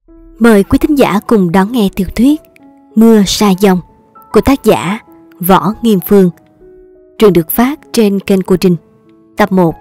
Mời quý thính giả cùng đón nghe tiểu thuyết Mưa Sa Dông của tác giả Võ Nghiêm Phương. Truyện được phát trên kênh của Trinh. Tập 1.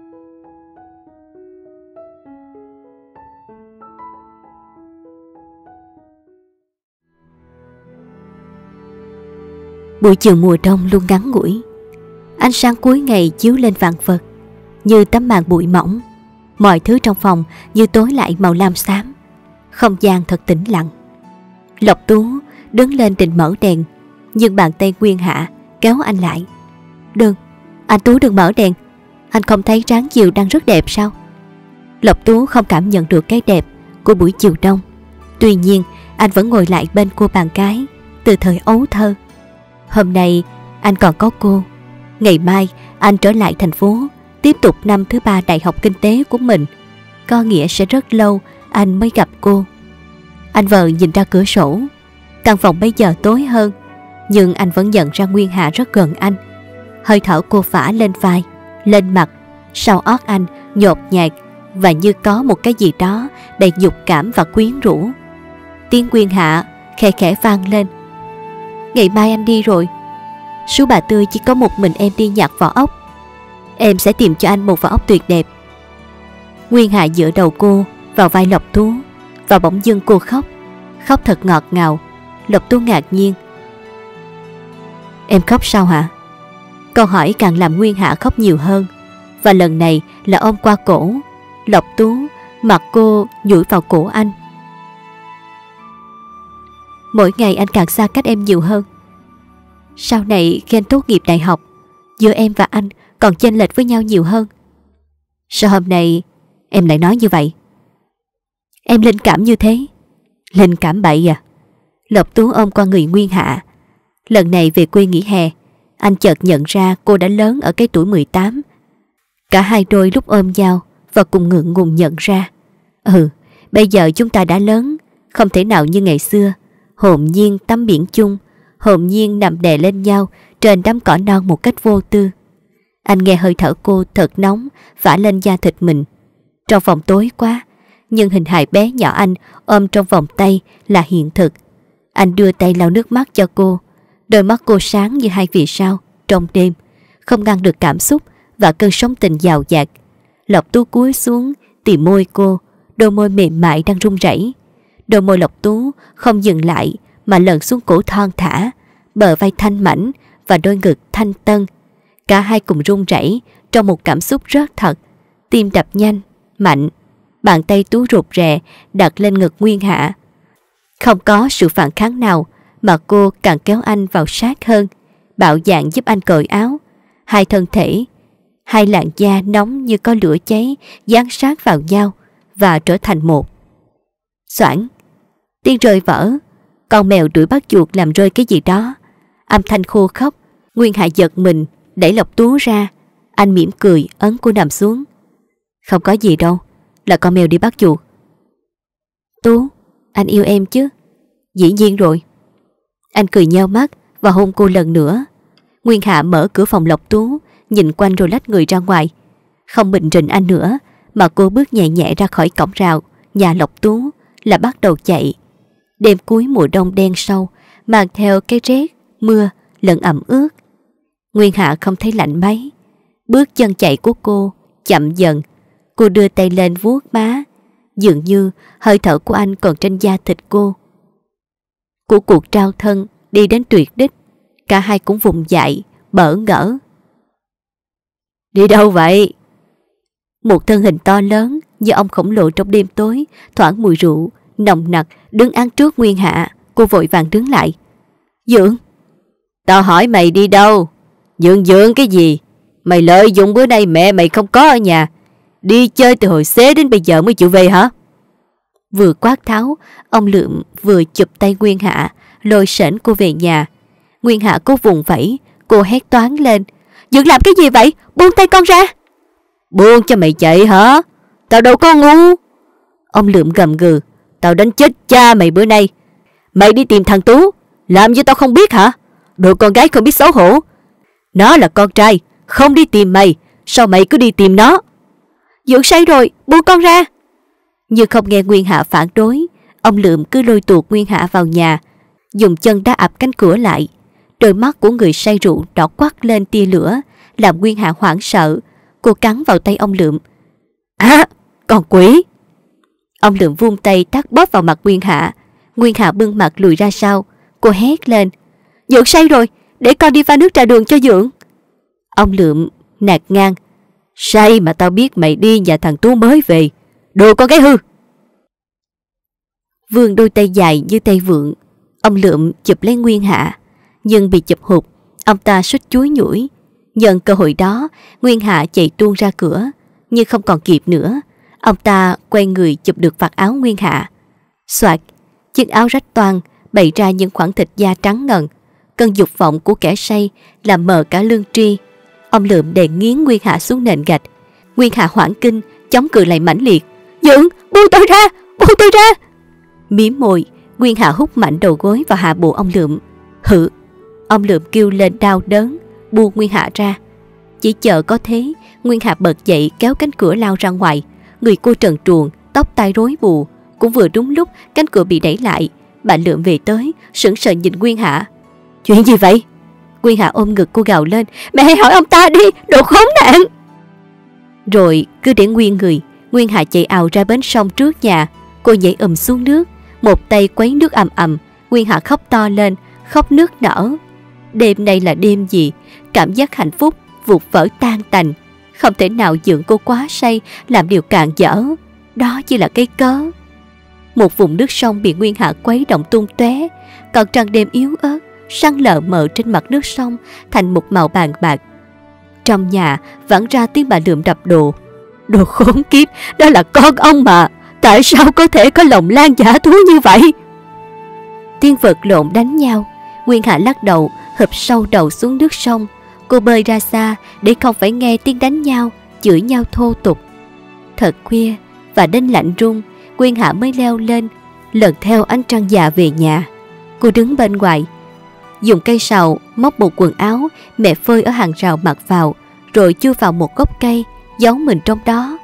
Buổi chiều mùa đông luôn ngắn ngủi. Ánh sáng cuối ngày chiếu lên vạn vật như tấm màn bụi mỏng. Mọi thứ trong phòng như tối lại màu lam xám. Không gian thật tĩnh lặng. Lộc Tú đứng lên định mở đèn, nhưng bàn tay Nguyên Hạ kéo anh lại. Đừng, anh Tú đừng mở đèn. Anh không thấy trán chiều đang rất đẹp sao? Lộc Tú không cảm nhận được cái đẹp của buổi chiều đông. Tuy nhiên anh vẫn ngồi lại bên cô bạn gái từ thời ấu thơ. Hôm nay anh còn có cô. Ngày mai anh trở lại thành phố, tiếp tục năm thứ 3 đại học kinh tế của mình. Có nghĩa sẽ rất lâu anh mới gặp cô. Anh vờ nhìn ra cửa sổ. Căn phòng bây giờ tối hơn, nhưng anh vẫn nhận ra Nguyên Hạ rất gần anh. Hơi thở cô phả lên vai, lên mặt, sau ót anh nhột nhạt và như có một cái gì đó đầy dục cảm và quyến rũ. Tiếng Nguyên Hạ khẽ khẽ vang lên. Ngày mai anh đi rồi. Sú Bà Tươi chỉ có một mình em đi nhặt vỏ ốc. Em sẽ tìm cho anh một vỏ ốc tuyệt đẹp. Nguyên Hạ dựa đầu cô vào vai Lộc Tú, và bỗng dưng cô khóc. Khóc thật ngọt ngào. Lộc Tú ngạc nhiên. Em khóc sao hả? Câu hỏi càng làm Nguyên Hạ khóc nhiều hơn. Và lần này là ôm qua cổ Lộc Tú, mặt cô dụi vào cổ anh. Mỗi ngày anh càng xa cách em nhiều hơn. Sau này khi anh tốt nghiệp đại học, giữa em và anh còn chênh lệch với nhau nhiều hơn. Sao hôm nay em lại nói như vậy? Em linh cảm như thế. Linh cảm bậy à? Lộc Tú ôm qua người Nguyên Hạ. Lần này về quê nghỉ hè, anh chợt nhận ra cô đã lớn ở cái tuổi 18. Cả hai đôi lúc ôm nhau và cùng ngượng ngùng nhận ra. Bây giờ chúng ta đã lớn, không thể nào như ngày xưa hồn nhiên tắm biển chung, hồn nhiên nằm đè lên nhau trên đám cỏ non một cách vô tư. Anh nghe hơi thở cô thật nóng phả lên da thịt mình. Trong phòng tối quá, nhưng hình hài bé nhỏ anh ôm trong vòng tay là hiện thực. Anh đưa tay lau nước mắt cho cô. Đôi mắt cô sáng như hai vì sao trong đêm, không ngăn được cảm xúc và cơn sóng tình dào dạt. Lộc Tú cúi xuống tìm môi cô, đôi môi mềm mại đang run rẩy. Đôi môi Lộc Tú không dừng lại mà lần xuống cổ thon thả, bờ vai thanh mảnh và đôi ngực thanh tân. Cả hai cùng run rẩy trong một cảm xúc rất thật. Tim đập nhanh, mạnh. Bàn tay Tú rụt rè đặt lên ngực Nguyên Hạ. Không có sự phản kháng nào mà cô càng kéo anh vào sát hơn, bạo dạn giúp anh cởi áo. Hai thân thể, hai làn da nóng như có lửa cháy dán sát vào nhau và trở thành một. Xoảng, tiếng rơi vỡ. Con mèo đuổi bắt chuột làm rơi cái gì đó. Âm thanh khô khóc. Nguyên Hạ giật mình đẩy Lộc Tú ra. Anh mỉm cười ấn cô nằm xuống. Không có gì đâu, là con mèo đi bắt chuột. Tú, anh yêu em chứ? Dĩ nhiên rồi. Anh cười nheo mắt và hôn cô lần nữa. Nguyên Hạ mở cửa phòng Lộc Tú, nhìn quanh rồi lách người ra ngoài. Không bình rình anh nữa, mà cô bước nhẹ nhẹ ra khỏi cổng rào nhà Lộc Tú là bắt đầu chạy. Đêm cuối mùa đông đen sâu, mang theo cái rét, mưa lẫn ẩm ướt. Nguyên Hạ không thấy lạnh mấy. Bước chân chạy của cô chậm dần. Cô đưa tay lên vuốt má. Dường như hơi thở của anh còn trên da thịt cô. Của cuộc trao thân đi đến tuyệt đích, cả hai cũng vùng dậy, bỡ ngỡ. Đi đâu vậy? Một thân hình to lớn như ông khổng lồ trong đêm tối, thoảng mùi rượu nồng nặc đứng ăn trước Nguyên Hạ. Cô vội vàng đứng lại. Dượng. Tao hỏi mày đi đâu? Dượng cái gì? Mày lợi dụng bữa nay mẹ mày không có ở nhà, đi chơi từ hồi xế đến bây giờ mới chịu về hả? Vừa quát tháo, ông Lượm vừa chụp tay Nguyên Hạ, lôi sễn cô về nhà. Nguyên Hạ cố vùng vẫy, cô hét toáng lên. Dượng làm cái gì vậy? Buông tay con ra. Buông cho mày chạy hả? Tao đâu có ngu. Ông Lượm gầm gừ. Tao đánh chết cha mày bữa nay. Mày đi tìm thằng Tú, làm như tao không biết hả? Đồ con gái không biết xấu hổ. Nó là con trai, không đi tìm mày, sao mày cứ đi tìm nó? Dượng say rồi, buông con ra. Nhưng không nghe Nguyên Hạ phản đối. Ông Lượm cứ lôi tuột Nguyên Hạ vào nhà, dùng chân đá ập cánh cửa lại. Đôi mắt của người say rượu đỏ quắt lên tia lửa, làm Nguyên Hạ hoảng sợ. Cô cắn vào tay ông Lượm. Con quỷ! Ông Lượm vung tay tát bóp vào mặt Nguyên Hạ. Nguyên Hạ bưng mặt lùi ra sau. Cô hét lên. Dượng say rồi, để con đi pha nước trà đường cho Dượng. Ông Lượm nạt ngang. Say mà tao biết mày đi nhà thằng Tú mới về. Đồ con gái hư! Vươn đôi tay dài như tay vượn, ông Lượm chụp lấy Nguyên Hạ, nhưng bị chụp hụt. Ông ta suýt chúi nhủi. Nhân cơ hội đó, Nguyên Hạ chạy tuôn ra cửa, nhưng không còn kịp nữa. Ông ta quay người chụp được vạt áo Nguyên Hạ. Soạt, chiếc áo rách toang, bày ra những khoảng thịt da trắng ngần. Cơn dục vọng của kẻ say làm mờ cả lương tri. Ông Lượm đè nghiến Nguyên Hạ xuống nền gạch. Nguyên Hạ hoảng kinh, chống cự lại mãnh liệt. Dượng, buông tôi ra, buông tôi ra! Mím môi, Nguyên Hạ hút mạnh đầu gối vào hạ bộ ông Lượm. Hự! Ông Lượm kêu lên đau đớn, buông Nguyên Hạ ra. Chỉ chờ có thế, Nguyên Hạ bật dậy kéo cánh cửa lao ra ngoài. Người cô trần truồng, tóc tai rối bù. Cũng vừa đúng lúc cánh cửa bị đẩy lại. Bà Lượm về tới, sững sờ nhìn Nguyên Hạ. Chuyện gì vậy? Nguyên Hạ ôm ngực cô gào lên. Mẹ hãy hỏi ông ta đi, đồ khốn nạn! Rồi cứ để nguyên người, Nguyên Hạ chạy ào ra bến sông trước nhà. Cô nhảy xuống nước, một tay quấy nước ầm ầm. Nguyên Hạ khóc to lên, khóc nức nở. Đêm nay là đêm gì? Cảm giác hạnh phúc vụt vỡ tan tành. Không thể nào Dượng cô quá say làm điều càn dở. Đó chỉ là cái cớ. Một vùng nước sông bị Nguyên Hạ quấy động tung tóe. Còn trăng đêm yếu ớt săn lờ mờ trên mặt nước sông thành một màu vàng bạc. Trong nhà vẳng ra tiếng bà Lượm đập đồ. Đồ khốn kiếp, đó là con ông mà. Tại sao có thể có lòng lan giả thú như vậy? Tiếng vật lộn đánh nhau. Nguyên Hạ lắc đầu, hụp sâu đầu xuống nước sông. Cô bơi ra xa để không phải nghe tiếng đánh nhau, chửi nhau thô tục. Thật khuya và đến lạnh run, Nguyên Hạ mới leo lên, lần theo ánh trăng già về nhà. Cô đứng bên ngoài, dùng cây sào móc một quần áo mẹ phơi ở hàng rào mặc vào, rồi chui vào một gốc cây, giấu mình trong đó.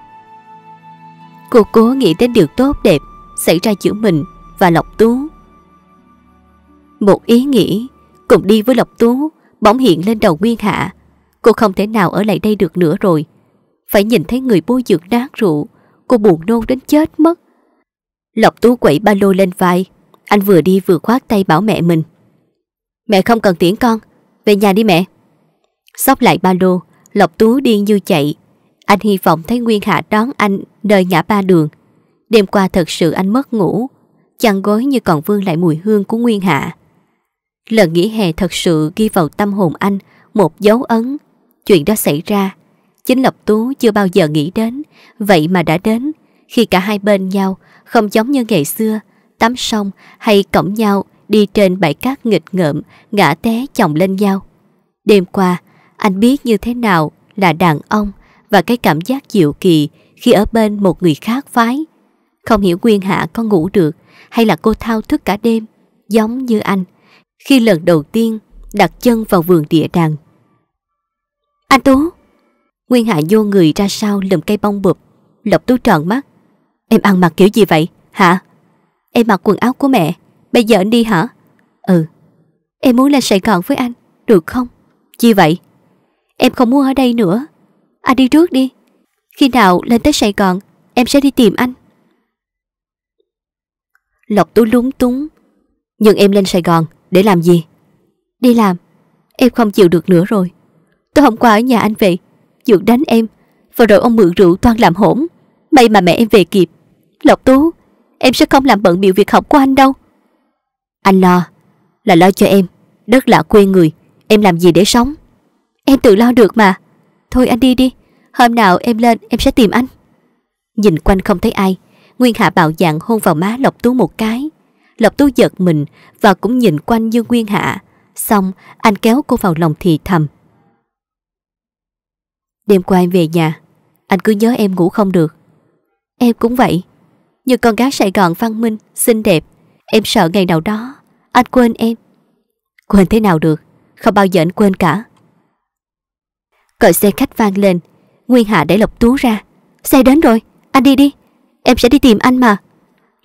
Cô cố nghĩ đến điều tốt đẹp xảy ra giữa mình và Lộc Tú. Một ý nghĩ cùng đi với Lộc Tú bỗng hiện lên đầu Nguyên Hạ. Cô không thể nào ở lại đây được nữa rồi. Phải nhìn thấy người bôi dược nát rượu, cô buồn nôn đến chết mất. Lộc Tú quẩy ba lô lên vai. Anh vừa đi vừa khoát tay bảo mẹ mình. Mẹ không cần tiễn con, về nhà đi mẹ. Xốc lại ba lô, Lộc Tú điên như chạy. Anh hy vọng thấy Nguyên Hạ đón anh nơi ngã ba đường. Đêm qua thật sự anh mất ngủ, chăn gối như còn vương lại mùi hương của Nguyên Hạ. Lần nghỉ hè thật sự ghi vào tâm hồn anh một dấu ấn. Chuyện đó xảy ra, chính Lộc Tú chưa bao giờ nghĩ đến, vậy mà đã đến khi cả hai bên nhau, không giống như ngày xưa, tắm sông hay cõng nhau đi trên bãi cát nghịch ngợm, ngã té chồng lên nhau. Đêm qua, anh biết như thế nào là đàn ông và cái cảm giác diệu kỳ khi ở bên một người khác phái. Không hiểu Nguyên Hạ có ngủ được hay là cô thao thức cả đêm, giống như anh khi lần đầu tiên đặt chân vào vườn địa đàng. Anh Tú! Nguyên Hạ vô người ra sau lùm cây bông bụp. Lộc Tú tròn mắt. Em ăn mặc kiểu gì vậy hả? Em mặc quần áo của mẹ. Bây giờ anh đi hả? Ừ. Em muốn lên Sài Gòn với anh, được không? Chi vậy? Em không muốn ở đây nữa. Anh đi trước đi. Khi nào lên tới Sài Gòn em sẽ đi tìm anh. Lộc Tú lúng túng. Nhưng em lên Sài Gòn để làm gì? Đi làm. Em không chịu được nữa rồi. Tối hôm qua ở nhà anh về, Dượng đánh em, và rồi ông mượn rượu toan làm hỗn. May mà mẹ em về kịp. Lộc Tú, em sẽ không làm bận bịu việc học của anh đâu. Anh lo là lo cho em. Đất lạ quê người, em làm gì để sống? Em tự lo được mà. Thôi anh đi đi, hôm nào em lên em sẽ tìm anh. Nhìn quanh không thấy ai, Nguyên Hạ bạo dạn hôn vào má Lộc Tú một cái. Lộc Tú giật mình và cũng nhìn quanh như Nguyên Hạ. Xong anh kéo cô vào lòng thì thầm. Đêm qua em về nhà, anh cứ nhớ em ngủ không được. Em cũng vậy. Như con gái Sài Gòn văn minh, xinh đẹp, em sợ ngày nào đó anh quên em. Quên thế nào được, không bao giờ anh quên cả. Còi xe khách vang lên. Nguyên Hạ đẩy Lộc Tú ra. Xe đến rồi, anh đi đi, em sẽ đi tìm anh mà.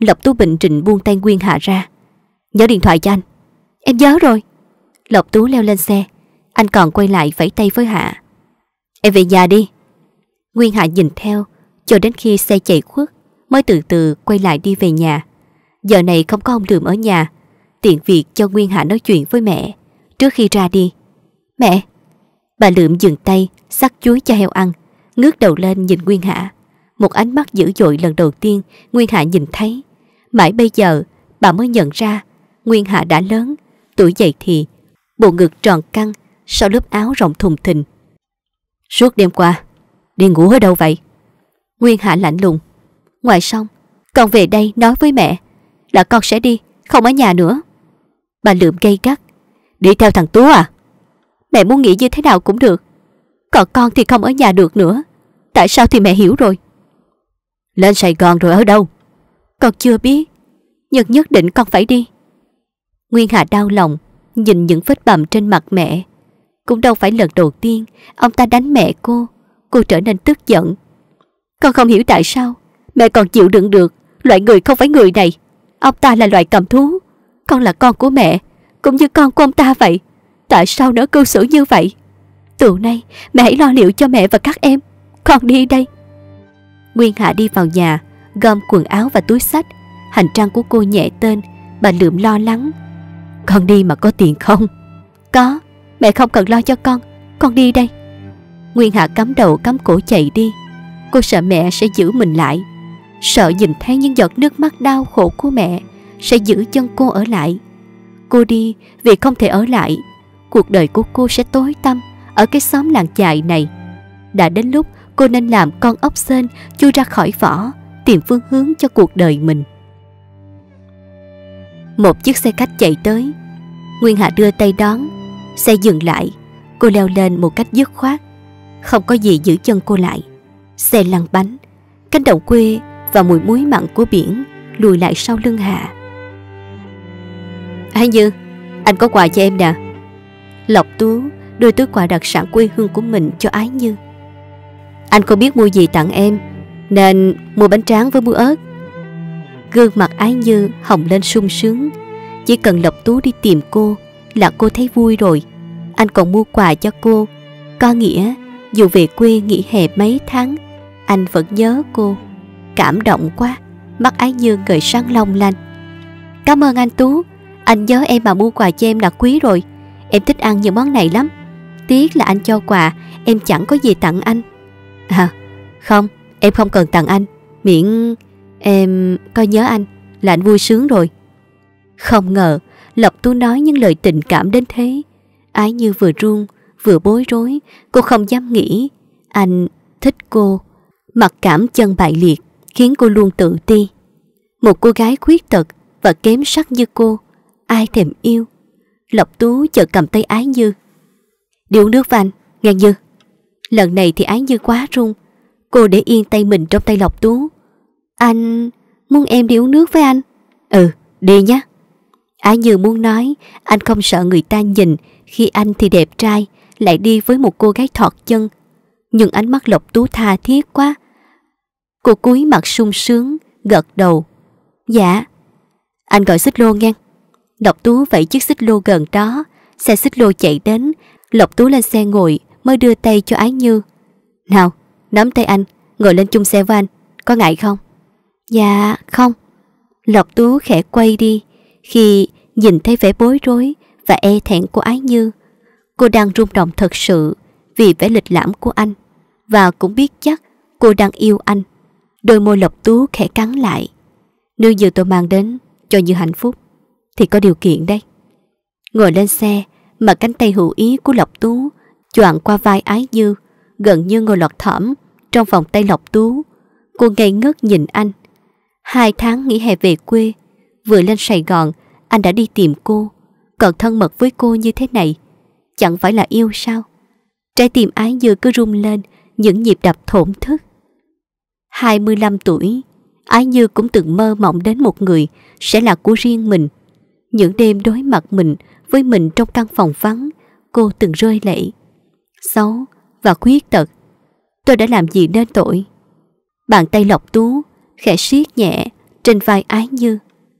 Lộc Tú bình trịnh buông tay Nguyên Hạ ra. Nhớ điện thoại cho anh. Em nhớ rồi. Lộc Tú leo lên xe. Anh còn quay lại vẫy tay với Hạ. Em về nhà đi. Nguyên Hạ nhìn theo cho đến khi xe chạy khuất mới từ từ quay lại đi về nhà. Giờ này không có ông Đượm ở nhà, tiện việc cho Nguyên Hạ nói chuyện với mẹ trước khi ra đi. Mẹ. Bà Lượm dừng tay xắt chuối cho heo ăn, ngước đầu lên nhìn Nguyên Hạ. Một ánh mắt dữ dội lần đầu tiên Nguyên Hạ nhìn thấy. Mãi bây giờ bà mới nhận ra Nguyên Hạ đã lớn, tuổi dậy thì, bộ ngực tròn căng sau lớp áo rộng thùng thình. Suốt đêm qua đi ngủ ở đâu vậy? Nguyên Hạ lạnh lùng. Ngoài xong, con về đây nói với mẹ là con sẽ đi, không ở nhà nữa. Bà Lượm gay gắt. Đi theo thằng Tú à? Mẹ muốn nghĩ như thế nào cũng được, còn con thì không ở nhà được nữa. Tại sao thì mẹ hiểu rồi. Lên Sài Gòn rồi ở đâu? Con chưa biết, nhưng nhất định con phải đi. Nguyên Hạ đau lòng nhìn những vết bầm trên mặt mẹ. Cũng đâu phải lần đầu tiên ông ta đánh mẹ cô trở nên tức giận. Con không hiểu tại sao mẹ còn chịu đựng được loại người không phải người này. Ông ta là loại cầm thú. Con là con của mẹ, cũng như con của ông ta vậy. Tại sao nó cư xử như vậy? Từ nay mẹ hãy lo liệu cho mẹ và các em. Con đi đây. Nguyên Hạ đi vào nhà, gom quần áo và túi xách. Hành trang của cô nhẹ tên. Bà Lượm lo lắng. Con đi mà có tiền không? Có, mẹ không cần lo cho con đi đây. Nguyên Hạ cắm đầu cắm cổ chạy đi. Cô sợ mẹ sẽ giữ mình lại, sợ nhìn thấy những giọt nước mắt đau khổ của mẹ sẽ giữ chân cô ở lại. Cô đi vì không thể ở lại. Cuộc đời của cô sẽ tối tăm ở cái xóm làng chài này. Đã đến lúc cô nên làm con ốc sên chui ra khỏi vỏ, tìm phương hướng cho cuộc đời mình. Một chiếc xe khách chạy tới. Nguyên Hạ đưa tay đón. Xe dừng lại. Cô leo lên một cách dứt khoát, không có gì giữ chân cô lại. Xe lăn bánh. Cánh đồng quê và mùi muối mặn của biển lùi lại sau lưng Hạ. Ái Như, anh có quà cho em nè. Lộc Tú đưa túi quà đặc sản quê hương của mình cho Ái Như. Anh không biết mua gì tặng em, nên mua bánh tráng với muối ớt. Gương mặt Ái Như hồng lên sung sướng. Chỉ cần Lộc Tú đi tìm cô là cô thấy vui rồi. Anh còn mua quà cho cô, có nghĩa dù về quê nghỉ hè mấy tháng, anh vẫn nhớ cô. Cảm động quá. Mắt Ái Như ngời sáng long lanh. Cảm ơn anh Tú. Anh nhớ em mà mua quà cho em là quý rồi. Em thích ăn những món này lắm. Tiếc là anh cho quà, em chẳng có gì tặng anh. À, không, em không cần tặng anh, miễn em coi nhớ anh là anh vui sướng rồi. Không ngờ Lộc Tú nói những lời tình cảm đến thế. Ái Như vừa run vừa bối rối. Cô không dám nghĩ anh thích cô. Mặc cảm chân bại liệt khiến cô luôn tự ti. Một cô gái khuyết tật và kém sắc như cô, ai thèm yêu. Lộc Tú chợt cầm tay Ái Như. Đi uống nước với anh, nghe Như. Lần này thì Ái Như quá run. Cô để yên tay mình trong tay Lộc Tú. Anh muốn em đi uống nước với anh? Ừ, đi nhé. Ái Như muốn nói anh không sợ người ta nhìn khi anh thì đẹp trai lại đi với một cô gái thọt chân. Nhưng ánh mắt Lộc Tú tha thiết quá. Cô cúi mặt sung sướng gật đầu. Dạ. Anh gọi xích lô nghe. Lộc Tú vẫy chiếc xích lô gần đó. Xe xích lô chạy đến. Lộc Tú lên xe ngồi mới đưa tay cho Ái Như. Nào, nắm tay anh, ngồi lên chung xe với anh, có ngại không? Dạ không. Lộc Tú khẽ quay đi khi nhìn thấy vẻ bối rối và e thẹn của Ái Như. Cô đang rung động thật sự vì vẻ lịch lãm của anh, và cũng biết chắc cô đang yêu anh. Đôi môi Lộc Tú khẽ cắn lại. Nếu như tôi mang đến cho Như hạnh phúc thì có điều kiện đấy. Ngồi lên xe mà cánh tay hữu ý của Lộc Tú choàng qua vai Ái Như, gần như ngồi lọt thỏm trong vòng tay Lộc Tú. Cô ngây ngất nhìn anh. 2 tháng nghỉ hè về quê, vừa lên Sài Gòn anh đã đi tìm cô, còn thân mật với cô như thế này, chẳng phải là yêu sao? Trái tim Ái Như cứ rung lên những nhịp đập thổn thức. 25 tuổi, Ái Như cũng từng mơ mộng đến một người sẽ là của riêng mình. Những đêm đối mặt mình với mình trong căn phòng vắng, cô từng rơi lệ. Xấu và khuyết tật, tôi đã làm gì nên tội? Bàn tay Lộc Tú khẽ siết nhẹ trên vai Ái Như.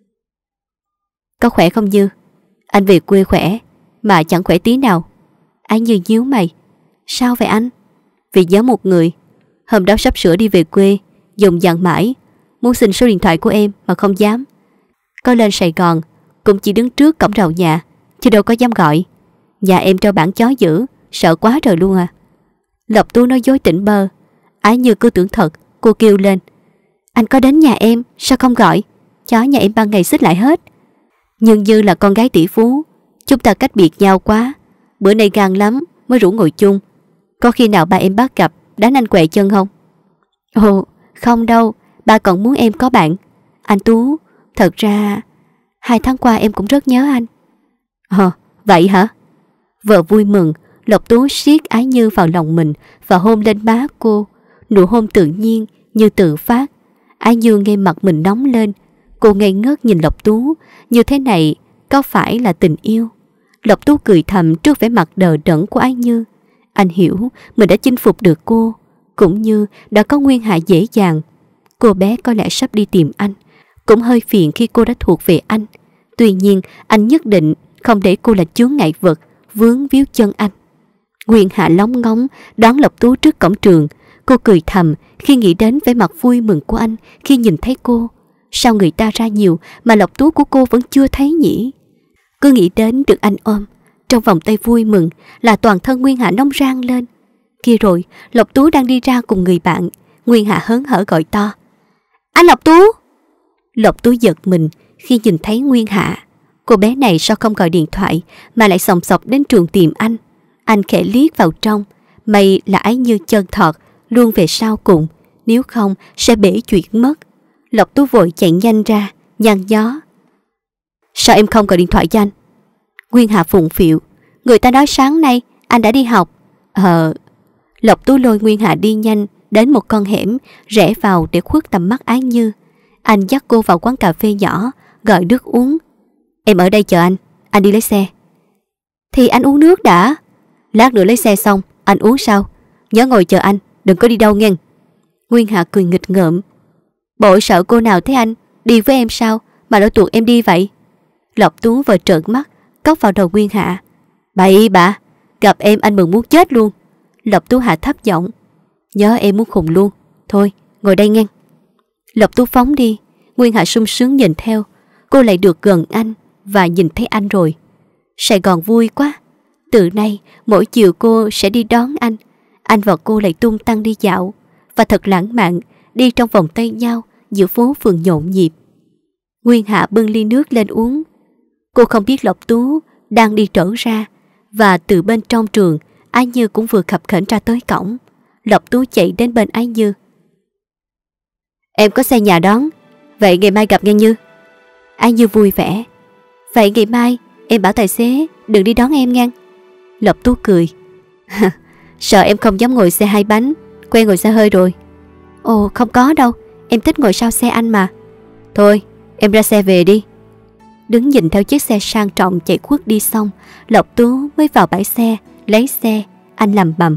Có khỏe không Như? Anh về quê khỏe, mà chẳng khỏe tí nào. Ái Như nhíu mày. Sao vậy anh? Vì nhớ một người. Hôm đó sắp sửa đi về quê, dùng dặn mãi, muốn xin số điện thoại của em mà không dám. Có lên Sài Gòn cũng chỉ đứng trước cổng rào nhà, chứ đâu có dám gọi. Nhà em treo bảng chó dữ, sợ quá trời luôn à. Lộc Tú nói dối tỉnh bơ. Ái Như cứ tưởng thật, cô kêu lên. Anh có đến nhà em, sao không gọi? Chó nhà em ban ngày xích lại hết. Nhưng Như là con gái tỷ phú, chúng ta cách biệt nhau quá. Bữa nay gan lắm mới rủ ngồi chung. Có khi nào ba em bắt gặp đánh anh quẹ chân không? Ồ, không đâu, ba còn muốn em có bạn. Anh Tú, thật ra 2 tháng qua em cũng rất nhớ anh. Vậy hả? Vợ vui mừng, Lộc Tú siết Ái Như vào lòng mình và hôn lên má cô. Nụ hôn tự nhiên như tự phát. Ái Như nghe mặt mình nóng lên. Cô ngây ngất nhìn Lộc Tú. Như thế này có phải là tình yêu? Lộc Tú cười thầm trước vẻ mặt đờ đẫn của Ái Như. Anh hiểu mình đã chinh phục được cô, cũng như đã có Nguyên Hạ dễ dàng. Cô bé có lẽ sắp đi tìm anh. Cũng hơi phiền khi cô đã thuộc về anh. Tuy nhiên anh nhất định không để cô là chướng ngại vật vướng víu chân anh. Nguyên Hạ lóng ngóng đón Lộc Tú trước cổng trường. Cô cười thầm khi nghĩ đến vẻ mặt vui mừng của anh khi nhìn thấy cô. Sao người ta ra nhiều mà Lộc Tú của cô vẫn chưa thấy nhỉ? Cứ nghĩ đến được anh ôm, trong vòng tay vui mừng là toàn thân Nguyên Hạ nóng rang lên. Kia rồi, Lộc Tú đang đi ra cùng người bạn. Nguyên Hạ hớn hở gọi to. Anh Lộc Tú! Lộc Tú giật mình khi nhìn thấy Nguyên Hạ. Cô bé này sao không gọi điện thoại mà lại sòng sọc đến trường tìm anh. Anh khẽ liếc vào trong. May là Ái Như chân thọt luôn về sau cùng, nếu không sẽ bể chuyện mất. Lộc Tú vội chạy nhanh ra, nhăn nhó. Sao em không gọi điện thoại cho anh? Nguyên Hạ phụng phịu. Người ta nói sáng nay anh đã đi học. Lộc Tú lôi Nguyên Hạ đi nhanh đến một con hẻm, rẽ vào để khuất tầm mắt Ái Như. Anh dắt cô vào quán cà phê nhỏ, gọi nước uống. Em ở đây chờ anh đi lấy xe. Thì anh uống nước đã. Lát nữa lấy xe xong, anh uống sau. Nhớ ngồi chờ anh, đừng có đi đâu nghe. Nguyên Hạ cười nghịch ngợm. Bộ sợ cô nào thấy anh đi với em sao mà lỡ tuột em đi vậy? Lộc Tú vừa trợn mắt, cốc vào đầu Nguyên Hạ. Bậy bạ, gặp em anh mừng muốn chết luôn. Lộc Tú hạ thấp giọng. Nhớ em muốn khùng luôn. Thôi, ngồi đây nghe. Lộc Tú phóng đi. Nguyên Hạ sung sướng nhìn theo. Cô lại được gần anh và nhìn thấy anh rồi. Sài Gòn vui quá. Từ nay mỗi chiều cô sẽ đi đón anh. Anh và cô lại tung tăng đi dạo. Và thật lãng mạn, đi trong vòng tay nhau giữa phố phường nhộn nhịp. Nguyên Hạ bưng ly nước lên uống. Cô không biết Lộc Tú đang đi trở ra. Và từ bên trong trường, Ái Như cũng vừa khập khểnh ra tới cổng. Lộc Tú chạy đến bên Ái Như. Em có xe nhà đón, vậy ngày mai gặp nghe Như. Ái Như vui vẻ. Vậy ngày mai em bảo tài xế đừng đi đón em nghe. Lộc Tú cười. Sợ em không dám ngồi xe 2 bánh, quen ngồi xe hơi rồi. Ồ không có đâu, em thích ngồi sau xe anh mà. Thôi em ra xe về đi. Đứng nhìn theo chiếc xe sang trọng chạy khuất đi xong, Lộc Tú mới vào bãi xe lấy xe. Anh lầm bầm.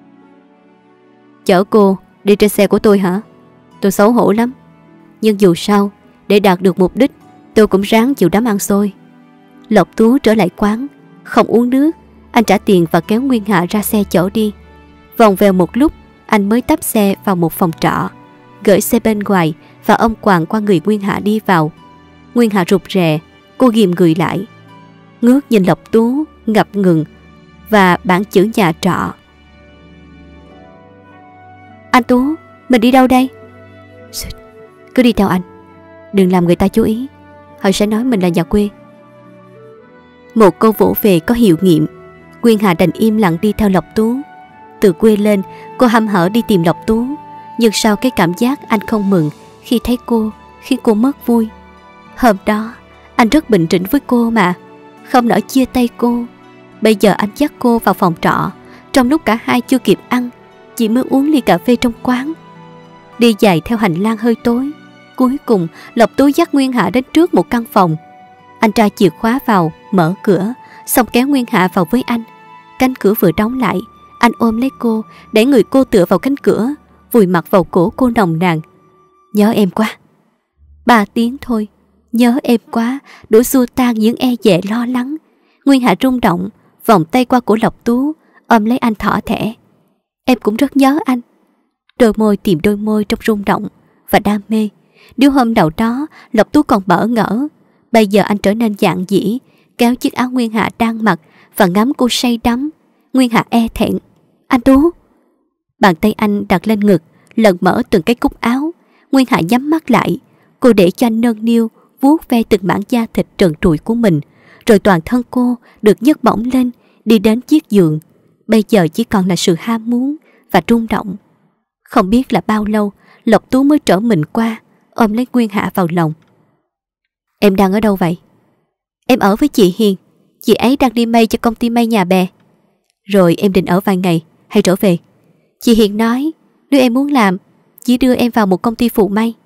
Chở cô đi trên xe của tôi hả? Tôi xấu hổ lắm. Nhưng dù sao, để đạt được mục đích, tôi cũng ráng chịu đám ăn xôi. Lộc Tú trở lại quán, không uống nước. Anh trả tiền và kéo Nguyên Hạ ra xe chở đi. Vòng vèo một lúc, anh mới tấp xe vào một phòng trọ, gửi xe bên ngoài và ông quàng qua người Nguyên Hạ đi vào. Nguyên Hạ rụt rè, cô ghìm người lại, ngước nhìn Lộc Tú ngập ngừng và bảng chữ nhà trọ. Anh Tú, mình đi đâu đây? Cứ đi theo anh, đừng làm người ta chú ý, họ sẽ nói mình là nhà quê. Một câu vỗ về có hiệu nghiệm. Nguyên Hạ đành im lặng đi theo Lộc Tú. Từ quê lên, cô hăm hở đi tìm Lộc Tú. Nhưng sao cái cảm giác anh không mừng khi thấy cô khiến cô mất vui. Hôm đó anh rất bình tĩnh với cô mà, không nỡ chia tay cô. Bây giờ anh dắt cô vào phòng trọ, trong lúc cả hai chưa kịp ăn, chỉ mới uống ly cà phê trong quán. Đi dài theo hành lang hơi tối, cuối cùng Lộc Tú dắt Nguyên Hạ đến trước một căn phòng. Anh tra chìa khóa vào, mở cửa, xong kéo Nguyên Hạ vào với anh. Cánh cửa vừa đóng lại, anh ôm lấy cô, để người cô tựa vào cánh cửa, vùi mặt vào cổ cô nồng nàn. Nhớ em quá. 3 tiếng thôi, nhớ em quá, đủ xua tan những e dè lo lắng. Nguyên Hạ rung động, vòng tay qua cổ Lộc Tú, ôm lấy anh thỏ thẻ. Em cũng rất nhớ anh. Đôi môi tìm đôi môi trong rung động và đam mê. Nếu hôm đầu đó Lộc Tú còn bỡ ngỡ, bây giờ anh trở nên dạn dĩ, kéo chiếc áo Nguyên Hạ đang mặc và ngắm cô say đắm. Nguyên Hạ e thẹn. Anh Tú. Bàn tay anh đặt lên ngực, lần mở từng cái cúc áo. Nguyên Hạ nhắm mắt lại. Cô để cho anh nâng niu, vuốt ve từng mảng da thịt trần trụi của mình. Rồi toàn thân cô được nhấc bổng lên, đi đến chiếc giường. Bây giờ chỉ còn là sự ham muốn và rung động. Không biết là bao lâu Lộc Tú mới trở mình qua, ôm lấy Nguyên Hạ vào lòng. Em đang ở đâu vậy? Em ở với chị Hiền. Chị ấy đang đi may cho công ty may nhà bè. Rồi em định ở vài ngày hay trở về? Chị Hiền nói nếu em muốn làm, chỉ đưa em vào một công ty phụ may.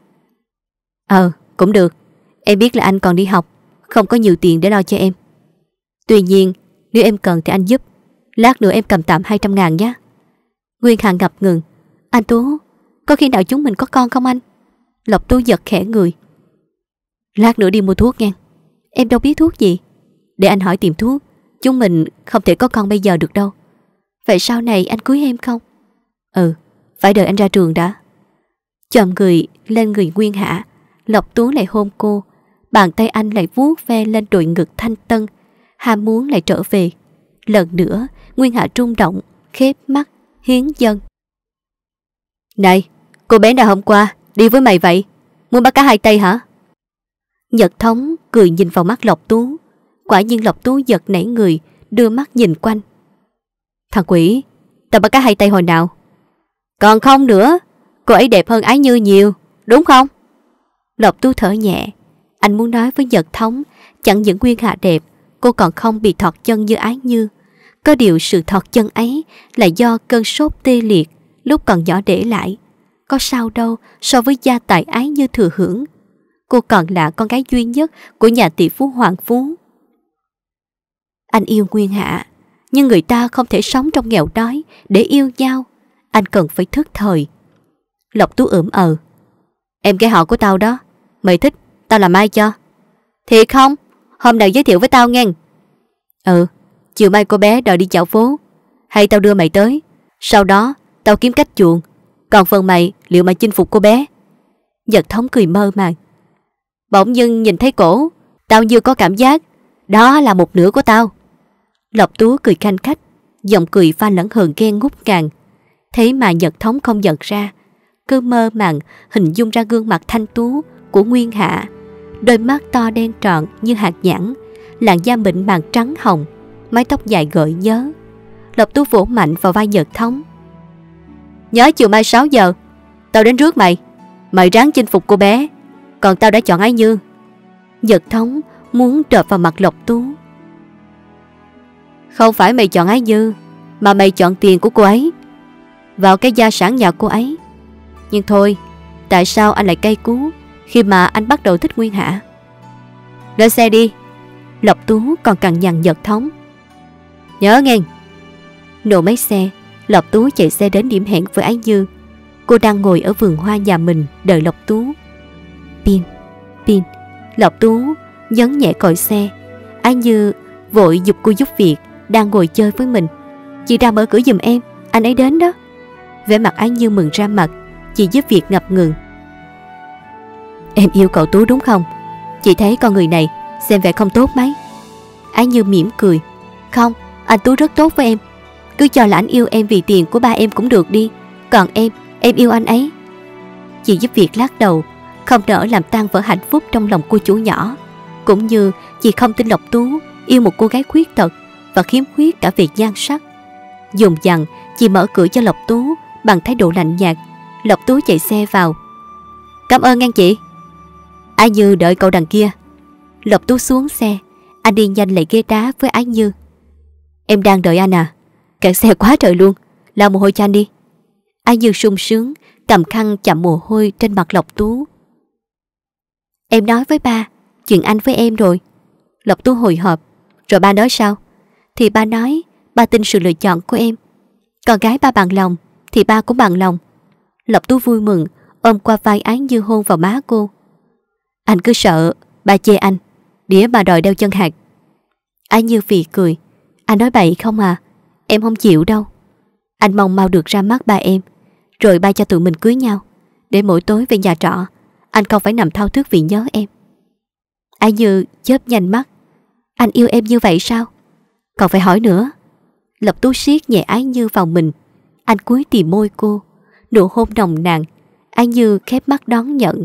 Cũng được. Em biết là anh còn đi học, không có nhiều tiền để lo cho em. Tuy nhiên nếu em cần thì anh giúp. Lát nữa em cầm tạm 200.000 nhé. Nguyên Hạ ngập ngừng. Anh Tú, có khi nào chúng mình có con không anh? Lộc Tú giật khẽ người. Lát nữa đi mua thuốc nghe. Em đâu biết thuốc gì. Để anh hỏi tìm thuốc. Chúng mình không thể có con bây giờ được đâu. Vậy sau này anh cưới em không? Phải đợi anh ra trường đã. Chồm người lên người Nguyên Hạ, Lộc Tú lại hôn cô. Bàn tay anh lại vuốt ve lên đồi ngực thanh tân. Ham muốn lại trở về. Lần nữa Nguyên Hạ rung động, khép mắt, hiến dâng. Này, cô bé nào hôm qua đi với mày vậy? Muốn bắt cá hai tay hả? Nhật Thống cười nhìn vào mắt Lộc Tú. Quả nhiên Lộc Tú giật nảy người, đưa mắt nhìn quanh. Thằng quỷ, tao bắt cá hai tay hồi nào? Còn không nữa, cô ấy đẹp hơn Ái Như nhiều, đúng không? Lộc Tú thở nhẹ. Anh muốn nói với Nhật Thống, chẳng những Nguyên Hạ đẹp, cô còn không bị thọt chân như Ái Như. Có điều sự thọt chân ấy là do cơn sốt tê liệt lúc còn nhỏ để lại. Có sao đâu so với gia tài Ái Như thừa hưởng. Cô còn là con gái duy nhất của nhà tỷ phú Hoàng Phú. Anh yêu Nguyên Hạ, nhưng người ta không thể sống trong nghèo đói để yêu nhau. Anh cần phải thức thời. Lộc Tú ửm Em cái họ của tao đó. Mày thích tao làm ai cho? Thiệt không? Hôm nào giới thiệu với tao nghe. Chiều mai cô bé đòi đi dạo phố. Hay tao đưa mày tới. Sau đó tao kiếm cách chuộng. Còn phần mày liệu mày chinh phục cô bé? Nhật Thống cười mơ màng. Bỗng dưng nhìn thấy cổ, tao như có cảm giác đó là một nửa của tao. Lộc Tú cười khanh khách, giọng cười pha lẫn hờn ghen ngút ngàn. Thế mà Nhật Thống không nhận ra. Cứ mơ màng hình dung ra gương mặt thanh tú của Nguyên Hạ. Đôi mắt to đen tròn như hạt nhãn, làn da mịn màng trắng hồng, mái tóc dài gợi nhớ. Lộc Tú vỗ mạnh vào vai Nhật Thống. Nhớ chiều mai 6 giờ tao đến rước mày. Mày ráng chinh phục cô bé. Còn tao đã chọn Ái Như. Nhật Thống muốn đập vào mặt Lộc Tú. Không phải mày chọn Ái Như, mà mày chọn tiền của cô ấy, vào cái gia sản nhà cô ấy. Nhưng thôi, tại sao anh lại cay cú khi mà anh bắt đầu thích Nguyên Hạ? Lên xe đi. Lộc Tú còn cằn nhằn Nhật Thống. Nhớ nghe. Nổ máy xe, Lộc Tú chạy xe đến điểm hẹn với Ái Như. Cô đang ngồi ở vườn hoa nhà mình đợi Lộc Tú. Pin. Lộc Tú nhấn nhẹ còi xe. Ái Như vội giục cô giúp việc đang ngồi chơi với mình. Chị ra mở cửa giùm em, anh ấy đến đó. Vẻ mặt Ái Như mừng ra mặt. Chị giúp việc ngập ngừng. Em yêu cậu Tú đúng không? Chị thấy con người này xem vẻ không tốt mấy. Ái Như mỉm cười. Không, anh Tú rất tốt với em. Cứ cho là anh yêu em vì tiền của ba em cũng được đi. Còn em yêu anh ấy. Chị giúp việc lắc đầu, không nỡ làm tan vỡ hạnh phúc trong lòng cô chủ nhỏ. Cũng như chị không tin Lộc Tú yêu một cô gái khuyết tật và khiếm khuyết cả về nhan sắc. Dùng dằng, chị mở cửa cho Lộc Tú bằng thái độ lạnh nhạt. Lộc Tú chạy xe vào. Cảm ơn ngang chị. Ái Như đợi cậu đằng kia. Lộc Tú xuống xe. Anh đi nhanh lại ghế đá với Ái Như. Em đang đợi anh à? Kẹt xe quá trời luôn. Lau mồ hôi cho anh đi. Ái Như sung sướng cầm khăn chặm mồ hôi trên mặt Lộc Tú. Em nói với ba chuyện anh với em rồi. Lộc Tú hồi hộp. Rồi ba nói sao? Thì ba nói ba tin sự lựa chọn của em. Con gái ba bằng lòng thì ba cũng bằng lòng. Lộc Tú vui mừng ôm qua vai Ái Như hôn vào má cô. Anh cứ sợ ba chê anh, đĩa bà đòi đeo chân hạt. Ái Như phì cười. Anh nói bậy không à, em không chịu đâu. Anh mong mau được ra mắt ba em, rồi ba cho tụi mình cưới nhau, để mỗi tối về nhà trọ anh không phải nằm thao thức vì nhớ em. Ái Như chớp nhanh mắt. Anh yêu em như vậy sao? Còn phải hỏi nữa. Lộc Tú siết nhẹ Ái Như vào mình. Anh cúi tìm môi cô, nụ hôn nồng nàn. Ái Như khép mắt đón nhận.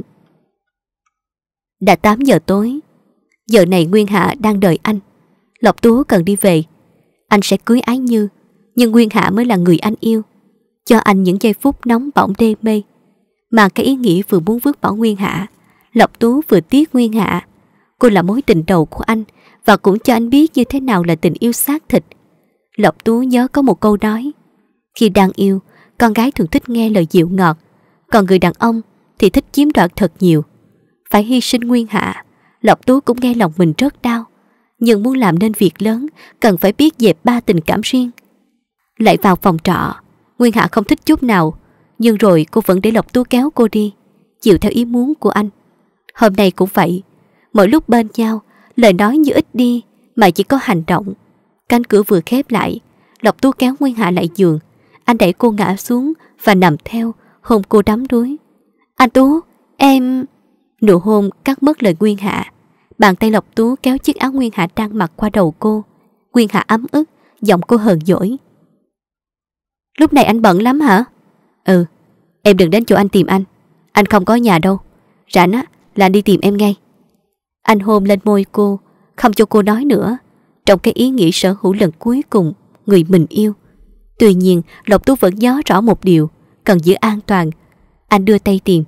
Đã 8 giờ tối. Giờ này Nguyên Hạ đang đợi anh. Lộc Tú cần đi về. Anh sẽ cưới Ái Như, nhưng Nguyên Hạ mới là người anh yêu, cho anh những giây phút nóng bỏng đê mê. Mà cái ý nghĩ vừa muốn vứt bỏ Nguyên Hạ, Lộc Tú vừa tiếc Nguyên Hạ. Cô là mối tình đầu của anh, và cũng cho anh biết như thế nào là tình yêu xác thịt. Lộc Tú nhớ có một câu nói: khi đang yêu, con gái thường thích nghe lời dịu ngọt, còn người đàn ông thì thích chiếm đoạt thật nhiều. Phải hy sinh Nguyên Hạ, Lộc Tú cũng nghe lòng mình rất đau. Nhưng muốn làm nên việc lớn, cần phải biết dẹp ba tình cảm riêng. Lại vào phòng trọ, Nguyên Hạ không thích chút nào, nhưng rồi cô vẫn để Lộc Tú kéo cô đi, chịu theo ý muốn của anh. Hôm nay cũng vậy. Mỗi lúc bên nhau, lời nói như ít đi, mà chỉ có hành động. Cánh cửa vừa khép lại, Lộc Tú kéo Nguyên Hạ lại giường. Anh đẩy cô ngã xuống và nằm theo, hôn cô đắm đuối. Anh Tú, em... Nụ hôn cắt mất lời Nguyên Hạ. Bàn tay Lộc Tú kéo chiếc áo Nguyên Hạ đang mặc qua đầu cô. Nguyên Hạ ấm ức, giọng cô hờn dỗi. Lúc này anh bận lắm hả? Ừ, em đừng đến chỗ anh tìm anh không có nhà đâu. Rảnh á là anh đi tìm em ngay. Anh hôn lên môi cô, không cho cô nói nữa, trong cái ý nghĩ sở hữu lần cuối cùng người mình yêu. Tuy nhiên Lộc Tú vẫn nhớ rõ một điều: cần giữ an toàn. Anh đưa tay tìm.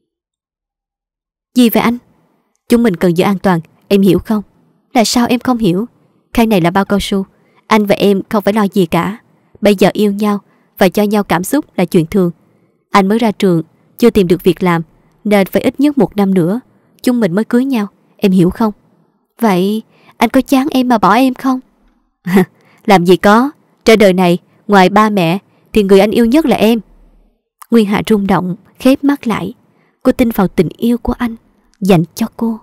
Gì vậy anh? Chúng mình cần giữ an toàn, em hiểu không? Là sao em không hiểu? Cái này là bao cao su. Anh và em không phải lo gì cả. Bây giờ yêu nhau và cho nhau cảm xúc là chuyện thường. Anh mới ra trường, chưa tìm được việc làm, nên phải ít nhất 1 năm nữa chúng mình mới cưới nhau, em hiểu không? Vậy anh có chán em mà bỏ em không? Làm gì có. Trên đời này, ngoài ba mẹ thì người anh yêu nhất là em. Nguyên Hạ rung động, khép mắt lại. Cô tin vào tình yêu của anh dành cho cô.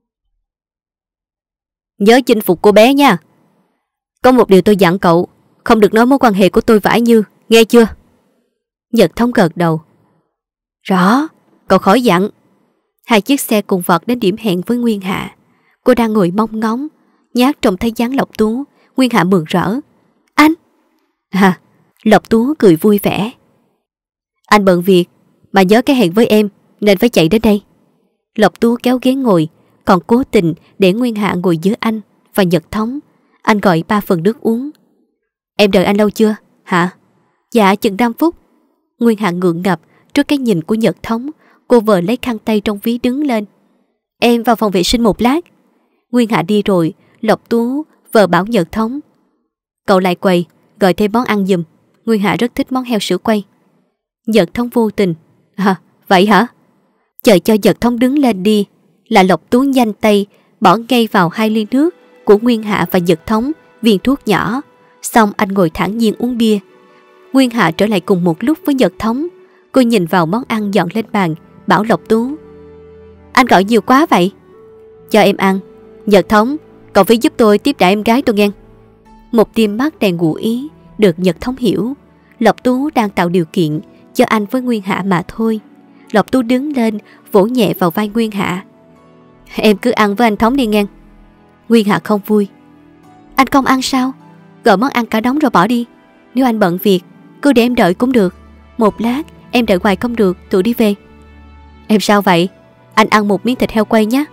Nhớ chinh phục cô bé nha. Có một điều tôi dặn cậu, không được nói mối quan hệ của tôi và Ái Như, nghe chưa? Nhật Thống gật đầu. Rõ, cậu khỏi dặn. Hai chiếc xe cùng vọt đến điểm hẹn với Nguyên Hạ. Cô đang ngồi mong ngóng, nhát trông thấy dáng Lộc Tú. Nguyên Hạ mừng rỡ. Anh? À, Lộc Tú cười vui vẻ. Anh bận việc, mà nhớ cái hẹn với em nên phải chạy đến đây. Lộc Tú kéo ghế ngồi, còn cố tình để Nguyên Hạ ngồi giữa anh và Nhật Thống. Anh gọi 3 phần nước uống. Em đợi anh lâu chưa? Hả? Dạ chừng 5 phút. Nguyên Hạ ngượng ngập trước cái nhìn của Nhật Thống. Cô vờ lấy khăn tay trong ví đứng lên. Em vào phòng vệ sinh một lát. Nguyên Hạ đi rồi, Lộc Tú vờ bảo Nhật Thống. Cậu lại quầy, gọi thêm món ăn giùm. Nguyên Hạ rất thích món heo sữa quay. Nhật Thống vô tình. À, vậy hả? Chờ cho Nhật Thống đứng lên đi, là Lộc Tú nhanh tay bỏ ngay vào 2 ly nước của Nguyên Hạ và Nhật Thống viên thuốc nhỏ. Xong anh ngồi thản nhiên uống bia. Nguyên Hạ trở lại cùng một lúc với Nhật Thống. Cô nhìn vào món ăn dọn lên bàn, bảo Lộc Tú. Anh gọi nhiều quá vậy. Cho em ăn. Nhật Thống, cậu phải giúp tôi tiếp đãi em gái tôi nghe. Một tia mắt đầy ngụ ý được Nhật Thống hiểu. Lộc Tú đang tạo điều kiện cho anh với Nguyên Hạ mà thôi. Lộc Tú đứng lên, vỗ nhẹ vào vai Nguyên Hạ. Em cứ ăn với anh Thống đi nghe. Nguyên Hạ không vui. Anh không ăn sao? Gọi món ăn cả đống rồi bỏ đi. Nếu anh bận việc, cứ để em đợi cũng được. Một lát em đợi hoài không được, tự đi về. Em sao vậy? Anh ăn một miếng thịt heo quay nhé.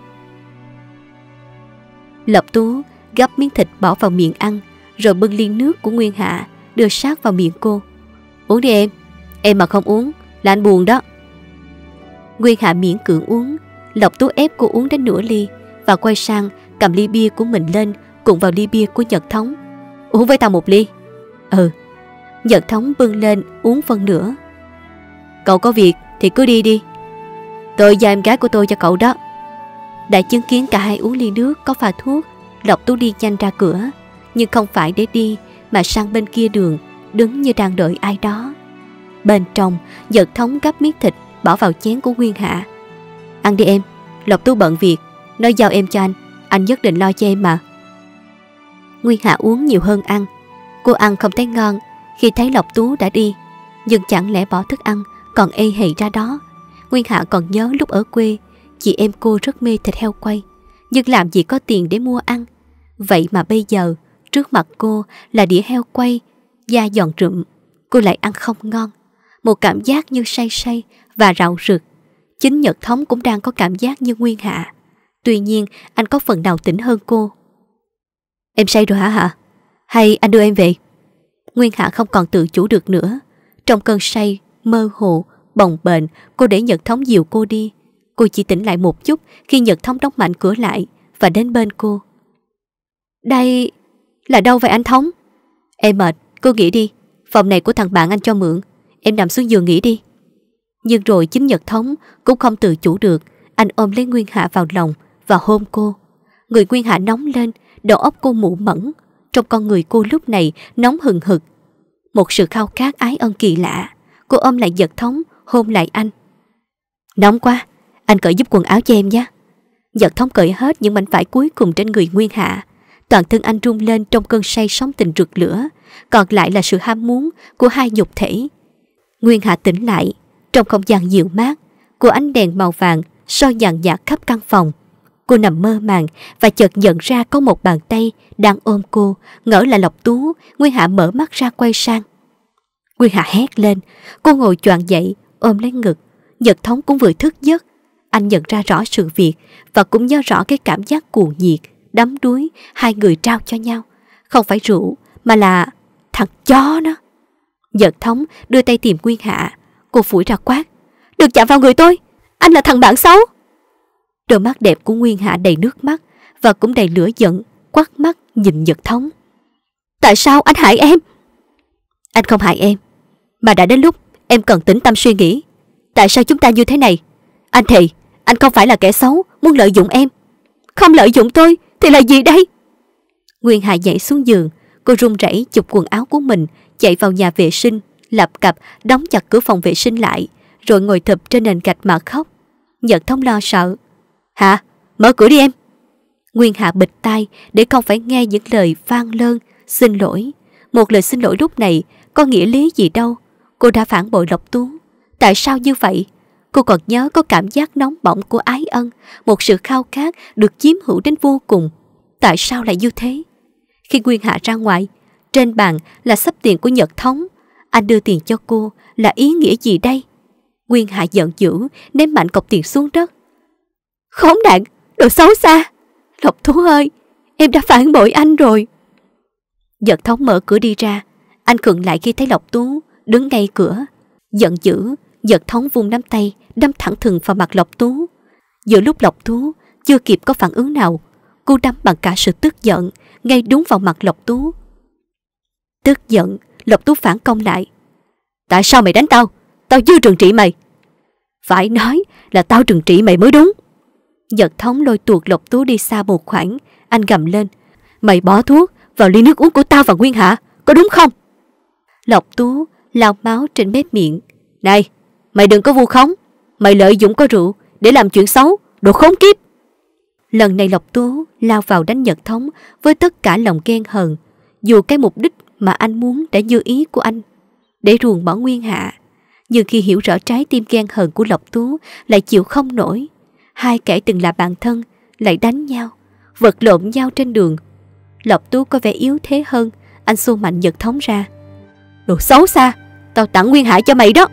Lộc Tú gắp miếng thịt bỏ vào miệng ăn, rồi bưng ly nước của Nguyên Hạ đưa sát vào miệng cô. Uống đi em. Em mà không uống là anh buồn đó. Nguyên Hạ miễn cưỡng uống. Lộc Tú ép cô uống đến nửa ly và quay sang cầm ly bia của mình lên cùng vào ly bia của Nhật Thống. Uống với tao một ly. Ừ. Nhật Thống bưng lên uống phân nửa. Cậu có việc thì cứ đi đi. Tôi giao em gái của tôi cho cậu đó. Đã chứng kiến cả hai uống ly nước có pha thuốc, Lộc Tú đi nhanh ra cửa. Nhưng không phải để đi, mà sang bên kia đường, đứng như đang đợi ai đó. Bên trong, Nhật Thống gắp miếng thịt bỏ vào chén của Nguyên Hạ. Ăn đi em, Lộc Tú bận việc, nó giao em cho anh nhất định lo cho em mà. Nguyên Hạ uống nhiều hơn ăn. Cô ăn không thấy ngon khi thấy Lộc Tú đã đi, nhưng chẳng lẽ bỏ thức ăn còn ê hề ra đó. Nguyên Hạ còn nhớ lúc ở quê, chị em cô rất mê thịt heo quay, nhưng làm gì có tiền để mua ăn. Vậy mà bây giờ trước mặt cô là đĩa heo quay, da giòn rụm, cô lại ăn không ngon. Một cảm giác như say say và rạo rực. Chính Nhật Thống cũng đang có cảm giác như Nguyên Hạ. Tuy nhiên anh có phần nào tỉnh hơn cô. Em say rồi hả? Hay anh đưa em về? Nguyên Hạ không còn tự chủ được nữa. Trong cơn say, mơ hồ, bồng bềnh, cô để Nhật Thống dìu cô đi. Cô chỉ tỉnh lại một chút khi Nhật Thống đóng mạnh cửa lại và đến bên cô. Đây là đâu vậy anh Thống? Em mệt, cô nghỉ đi. Phòng này của thằng bạn anh cho mượn. Em nằm xuống giường nghỉ đi. Nhưng rồi chính Nhật Thống cũng không tự chủ được. Anh ôm lấy Nguyên Hạ vào lòng và hôn cô. Người Nguyên Hạ nóng lên, đầu óc cô mụ mẫn. Trong con người cô lúc này nóng hừng hực. Một sự khao khát ái ân kỳ lạ. Cô ôm lại Nhật Thống, hôn lại anh. Nóng quá, anh cởi giúp quần áo cho em nhé. Nhật Thống cởi hết những mảnh vải cuối cùng trên người Nguyên Hạ. Toàn thân anh rung lên trong cơn say sóng tình rực lửa. Còn lại là sự ham muốn của hai nhục thể. Nguyên Hạ tỉnh lại trong không gian dịu mát của ánh đèn màu vàng soi nhàn nhạt khắp căn phòng. Cô nằm mơ màng và chợt nhận ra có một bàn tay đang ôm cô. Ngỡ là Lộc Tú. Nguyên Hạ mở mắt ra quay sang. Nguyên Hạ hét lên. Cô ngồi choàng dậy ôm lấy ngực. Nhật Thống cũng vừa thức giấc. Anh nhận ra rõ sự việc và cũng nhớ rõ cái cảm giác cuồng nhiệt, đắm đuối hai người trao cho nhau. Không phải rượu mà là thằng chó nó. Nhật Thống đưa tay tìm Nguyên Hạ. Cô phủi ra quát. Đừng chạm vào người tôi, anh là thằng bạn xấu. Đôi mắt đẹp của Nguyên Hạ đầy nước mắt và cũng đầy lửa giận, quắt mắt nhìn Nhật Thống. Tại sao anh hại em? Anh không hại em, mà đã đến lúc em cần tĩnh tâm suy nghĩ. Tại sao chúng ta như thế này? Anh thề, anh không phải là kẻ xấu muốn lợi dụng em. Không lợi dụng tôi thì là gì đây? Nguyên Hạ nhảy xuống giường. Cô run rẩy chụp quần áo của mình, chạy vào nhà vệ sinh, lập cập đóng chặt cửa phòng vệ sinh lại, rồi ngồi thụp trên nền gạch mà khóc. Nhật Thống lo sợ. Hả? Mở cửa đi em. Nguyên Hạ bịt tai để không phải nghe những lời van lơn, xin lỗi. Một lời xin lỗi lúc này có nghĩa lý gì đâu. Cô đã phản bội Lộc Tú. Tại sao như vậy? Cô còn nhớ có cảm giác nóng bỏng của ái ân, một sự khao khát được chiếm hữu đến vô cùng. Tại sao lại như thế? Khi Nguyên Hạ ra ngoài, trên bàn là xấp tiền của Nhật Thống. Anh đưa tiền cho cô là ý nghĩa gì đây? Nguyên Hạ giận dữ ném mạnh cọc tiền xuống đất. Khốn nạn, đồ xấu xa. Lộc Tú ơi, em đã phản bội anh rồi. Nhật Thống mở cửa đi ra. Anh khựng lại khi thấy Lộc Tú đứng ngay cửa. Giận dữ, Nhật Thống vung nắm tay đâm thẳng thừng vào mặt Lộc Tú. Giữa lúc Lộc Tú chưa kịp có phản ứng nào, cô đâm bằng cả sự tức giận ngay đúng vào mặt Lộc Tú. Tức giận, Lộc Tú phản công lại. Tại sao mày đánh tao? Tao chưa trừng trị mày. Phải nói là tao trừng trị mày mới đúng. Nhật Thống lôi tuột Lộc Tú đi xa một khoảng. Anh gầm lên. Mày bỏ thuốc vào ly nước uống của tao và Nguyên Hạ, có đúng không? Lộc Tú lao máu trên mép miệng. Này, mày đừng có vu khống. Mày lợi dụng có rượu để làm chuyện xấu, đồ khốn kiếp. Lần này Lộc Tú lao vào đánh Nhật Thống với tất cả lòng ghen hờn. Dù cái mục đích mà anh muốn đã như ý của anh, để ruồng bỏ Nguyên Hạ. Nhưng khi hiểu rõ trái tim ghen hờn của Lộc Tú lại chịu không nổi. Hai kẻ từng là bạn thân lại đánh nhau, vật lộn nhau trên đường. Lộc Tú có vẻ yếu thế hơn. Anh xô mạnh Nhật Thống ra. Đồ xấu xa, tao tặng Nguyên Hạ cho mày đó.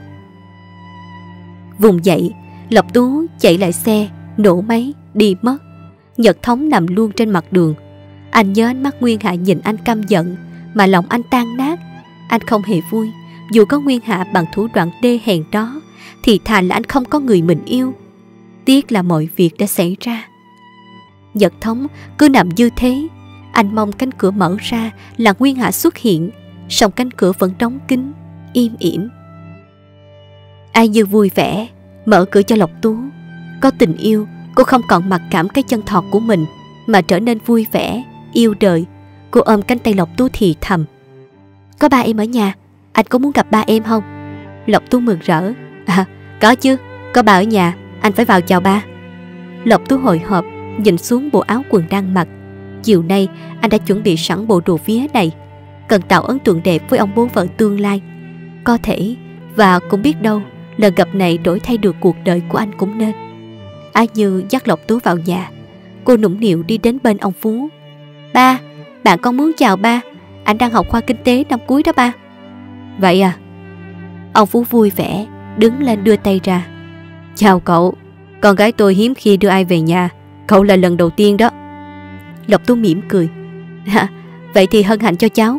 Vùng dậy, Lộc Tú chạy lại xe, nổ máy, đi mất. Nhật Thống nằm luôn trên mặt đường. Anh nhớ ánh mắt Nguyên Hạ nhìn anh căm giận mà lòng anh tan nát. Anh không hề vui. Dù có Nguyên Hạ bằng thủ đoạn đê hèn đó thì thà là anh không có người mình yêu. Tiếc là mọi việc đã xảy ra. Nhật Thống cứ nằm như thế. Anh mong cánh cửa mở ra là Nguyên Hạ xuất hiện. Song cánh cửa vẫn đóng kín, im ỉm. Ai như vui vẻ mở cửa cho Lộc Tú. Có tình yêu, cô không còn mặc cảm cái chân thọt của mình, mà trở nên vui vẻ, yêu đời. Cô ôm cánh tay Lộc Tú thì thầm. Có ba em ở nhà, anh có muốn gặp ba em không? Lộc Tú mừng rỡ. À, có chứ, có ba ở nhà, anh phải vào chào ba. Lộc Tú hồi hộp nhìn xuống bộ áo quần đang mặc. Chiều nay anh đã chuẩn bị sẵn bộ đồ vía này, cần tạo ấn tượng đẹp với ông bố vợ tương lai. Có thể, và cũng biết đâu, lần gặp này đổi thay được cuộc đời của anh cũng nên. Ái Như dắt Lộc Tú vào nhà. Cô nũng nịu đi đến bên ông Phú. Ba, bạn con muốn chào ba. Anh đang học khoa kinh tế năm cuối đó ba. Vậy à? Ông Phú vui vẻ đứng lên đưa tay ra. Chào cậu. Con gái tôi hiếm khi đưa ai về nhà. Cậu là lần đầu tiên đó. Lộc Tú mỉm cười. Vậy thì hân hạnh cho cháu.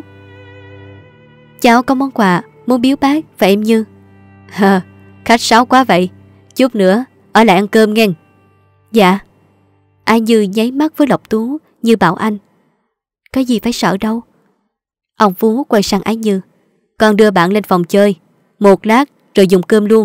Cháu có món quà muốn biếu bác và em Như. Khách sáo quá vậy. Chút nữa ở lại ăn cơm nghe. Dạ. Ai Như nháy mắt với Lộc Tú như bảo anh. Có gì phải sợ đâu. Ông Phú quay sang Ái Như. Con đưa bạn lên phòng chơi. Một lát rồi dùng cơm luôn.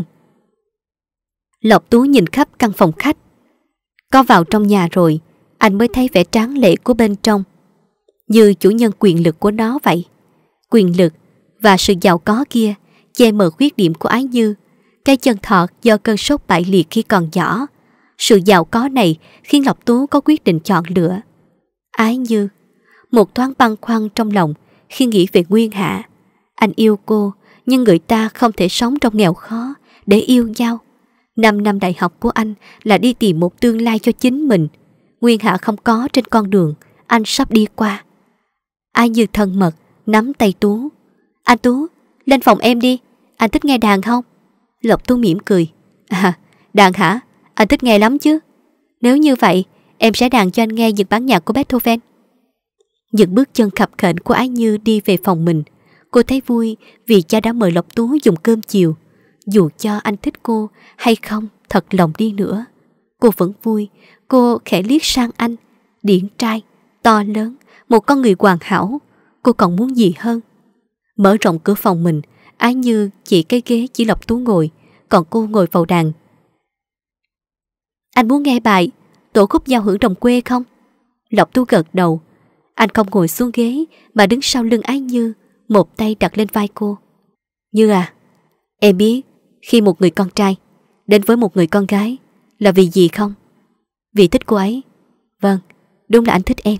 Lộc Tú nhìn khắp căn phòng khách. Có vào trong nhà rồi, anh mới thấy vẻ tráng lệ của bên trong, như chủ nhân quyền lực của nó vậy. Quyền lực và sự giàu có kia che mờ khuyết điểm của Ái Như. Cái chân thọt do cơn sốt bại liệt khi còn nhỏ. Sự giàu có này khiến Lộc Tú có quyết định chọn lựa Ái Như. Một thoáng băn khoăn trong lòng khi nghĩ về Nguyên Hạ. Anh yêu cô, nhưng người ta không thể sống trong nghèo khó để yêu nhau. 5 năm đại học của anh là đi tìm một tương lai cho chính mình. Nguyên Hạ không có trên con đường anh sắp đi qua. Ái Như thân mật nắm tay Tú. Anh Tú, lên phòng em đi. Anh thích nghe đàn không? Lộc Tú mỉm cười. Đàn hả? Anh thích nghe lắm chứ. Nếu như vậy, em sẽ đàn cho anh nghe những bản nhạc của Beethoven. Những bước chân khập khểnh của Ái Như đi về phòng mình. Cô thấy vui vì cha đã mời Lộc Tú dùng cơm chiều. Dù cho anh thích cô hay không thật lòng đi nữa, cô vẫn vui. Cô khẽ liếc sang anh, điển trai, to lớn, một con người hoàn hảo. Cô còn muốn gì hơn? Mở rộng cửa phòng mình, Ái Như chỉ cái ghế chỉ Lộc Tú ngồi, còn cô ngồi vào đàn. Anh muốn nghe bài Tổ khúc giao hưởng đồng quê không? Lộc Tú gật đầu. Anh không ngồi xuống ghế mà đứng sau lưng Ái Như, một tay đặt lên vai cô. Như à, em biết khi một người con trai đến với một người con gái là vì gì không? Vì thích cô ấy. Vâng, đúng là anh thích em.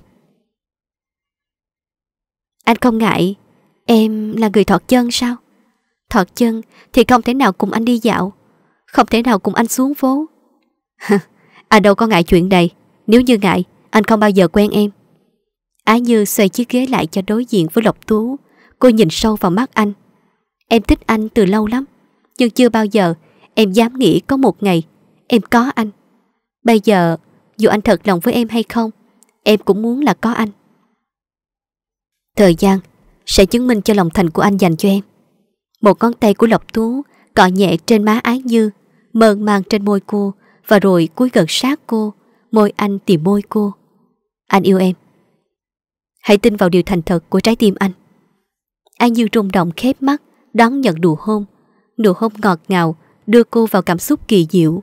Anh không ngại em là người thọt chân sao? Thọt chân thì không thể nào cùng anh đi dạo, không thể nào cùng anh xuống phố. Anh đâu có ngại chuyện này. Nếu như ngại, anh không bao giờ quen em. Ái Như xoay chiếc ghế lại cho đối diện với Lộc Tú. Cô nhìn sâu vào mắt anh. Em thích anh từ lâu lắm, nhưng chưa bao giờ em dám nghĩ có một ngày em có anh. Bây giờ, dù anh thật lòng với em hay không, em cũng muốn là có anh. Thời gian sẽ chứng minh cho lòng thành của anh dành cho em. Một ngón tay của Lộc Tú cọ nhẹ trên má Ái Như, mơn man trên môi cô, và rồi cúi gần sát cô. Môi anh tìm môi cô. Anh yêu em. Hãy tin vào điều thành thật của trái tim anh. Ái Như rung động khép mắt đón nhận nụ hôn. Nụ hôn ngọt ngào đưa cô vào cảm xúc kỳ diệu.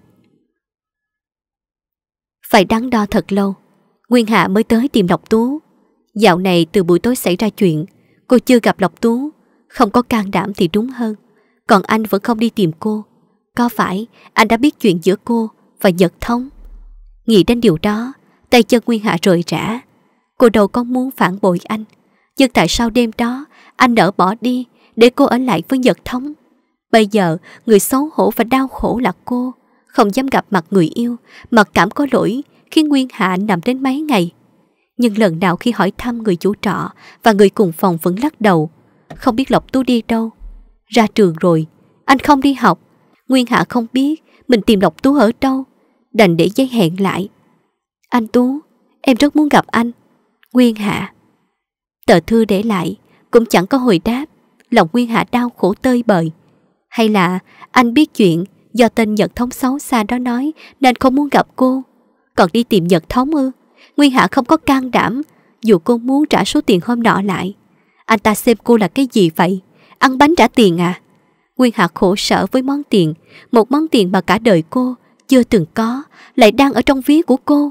Phải đắn đo thật lâu, Nguyên Hạ mới tới tìm Lộc Tú. Dạo này từ buổi tối xảy ra chuyện, cô chưa gặp Lộc Tú. Không có can đảm thì đúng hơn. Còn anh vẫn không đi tìm cô. Có phải anh đã biết chuyện giữa cô và Nhật Thông? Nghĩ đến điều đó, tay chân Nguyên Hạ rời rã. Cô đâu có muốn phản bội anh, nhưng tại sao đêm đó anh nỡ bỏ đi để cô ở lại với Nhật Thông? Bây giờ người xấu hổ và đau khổ là cô, không dám gặp mặt người yêu, mặc cảm có lỗi khiến Nguyên Hạ nằm đến mấy ngày. Nhưng lần nào khi hỏi thăm người chủ trọ và người cùng phòng vẫn lắc đầu. Không biết Lộc Tú đi đâu. Ra trường rồi, anh không đi học. Nguyên Hạ không biết mình tìm Lộc Tú ở đâu, đành để giấy hẹn lại. Anh Tú, em rất muốn gặp anh. Nguyên Hạ. Tờ thư để lại cũng chẳng có hồi đáp. Lòng Nguyên Hạ đau khổ tơi bời. Hay là anh biết chuyện do tên Nhật Thống xấu xa đó nói nên không muốn gặp cô? Còn đi tìm Nhật Thống ư? Nguyên Hạ không có can đảm, dù cô muốn trả số tiền hôm nọ lại. Anh ta xem cô là cái gì vậy? Ăn bánh trả tiền à? Nguyên Hạ khổ sở với món tiền, một món tiền mà cả đời cô chưa từng có, lại đang ở trong ví của cô.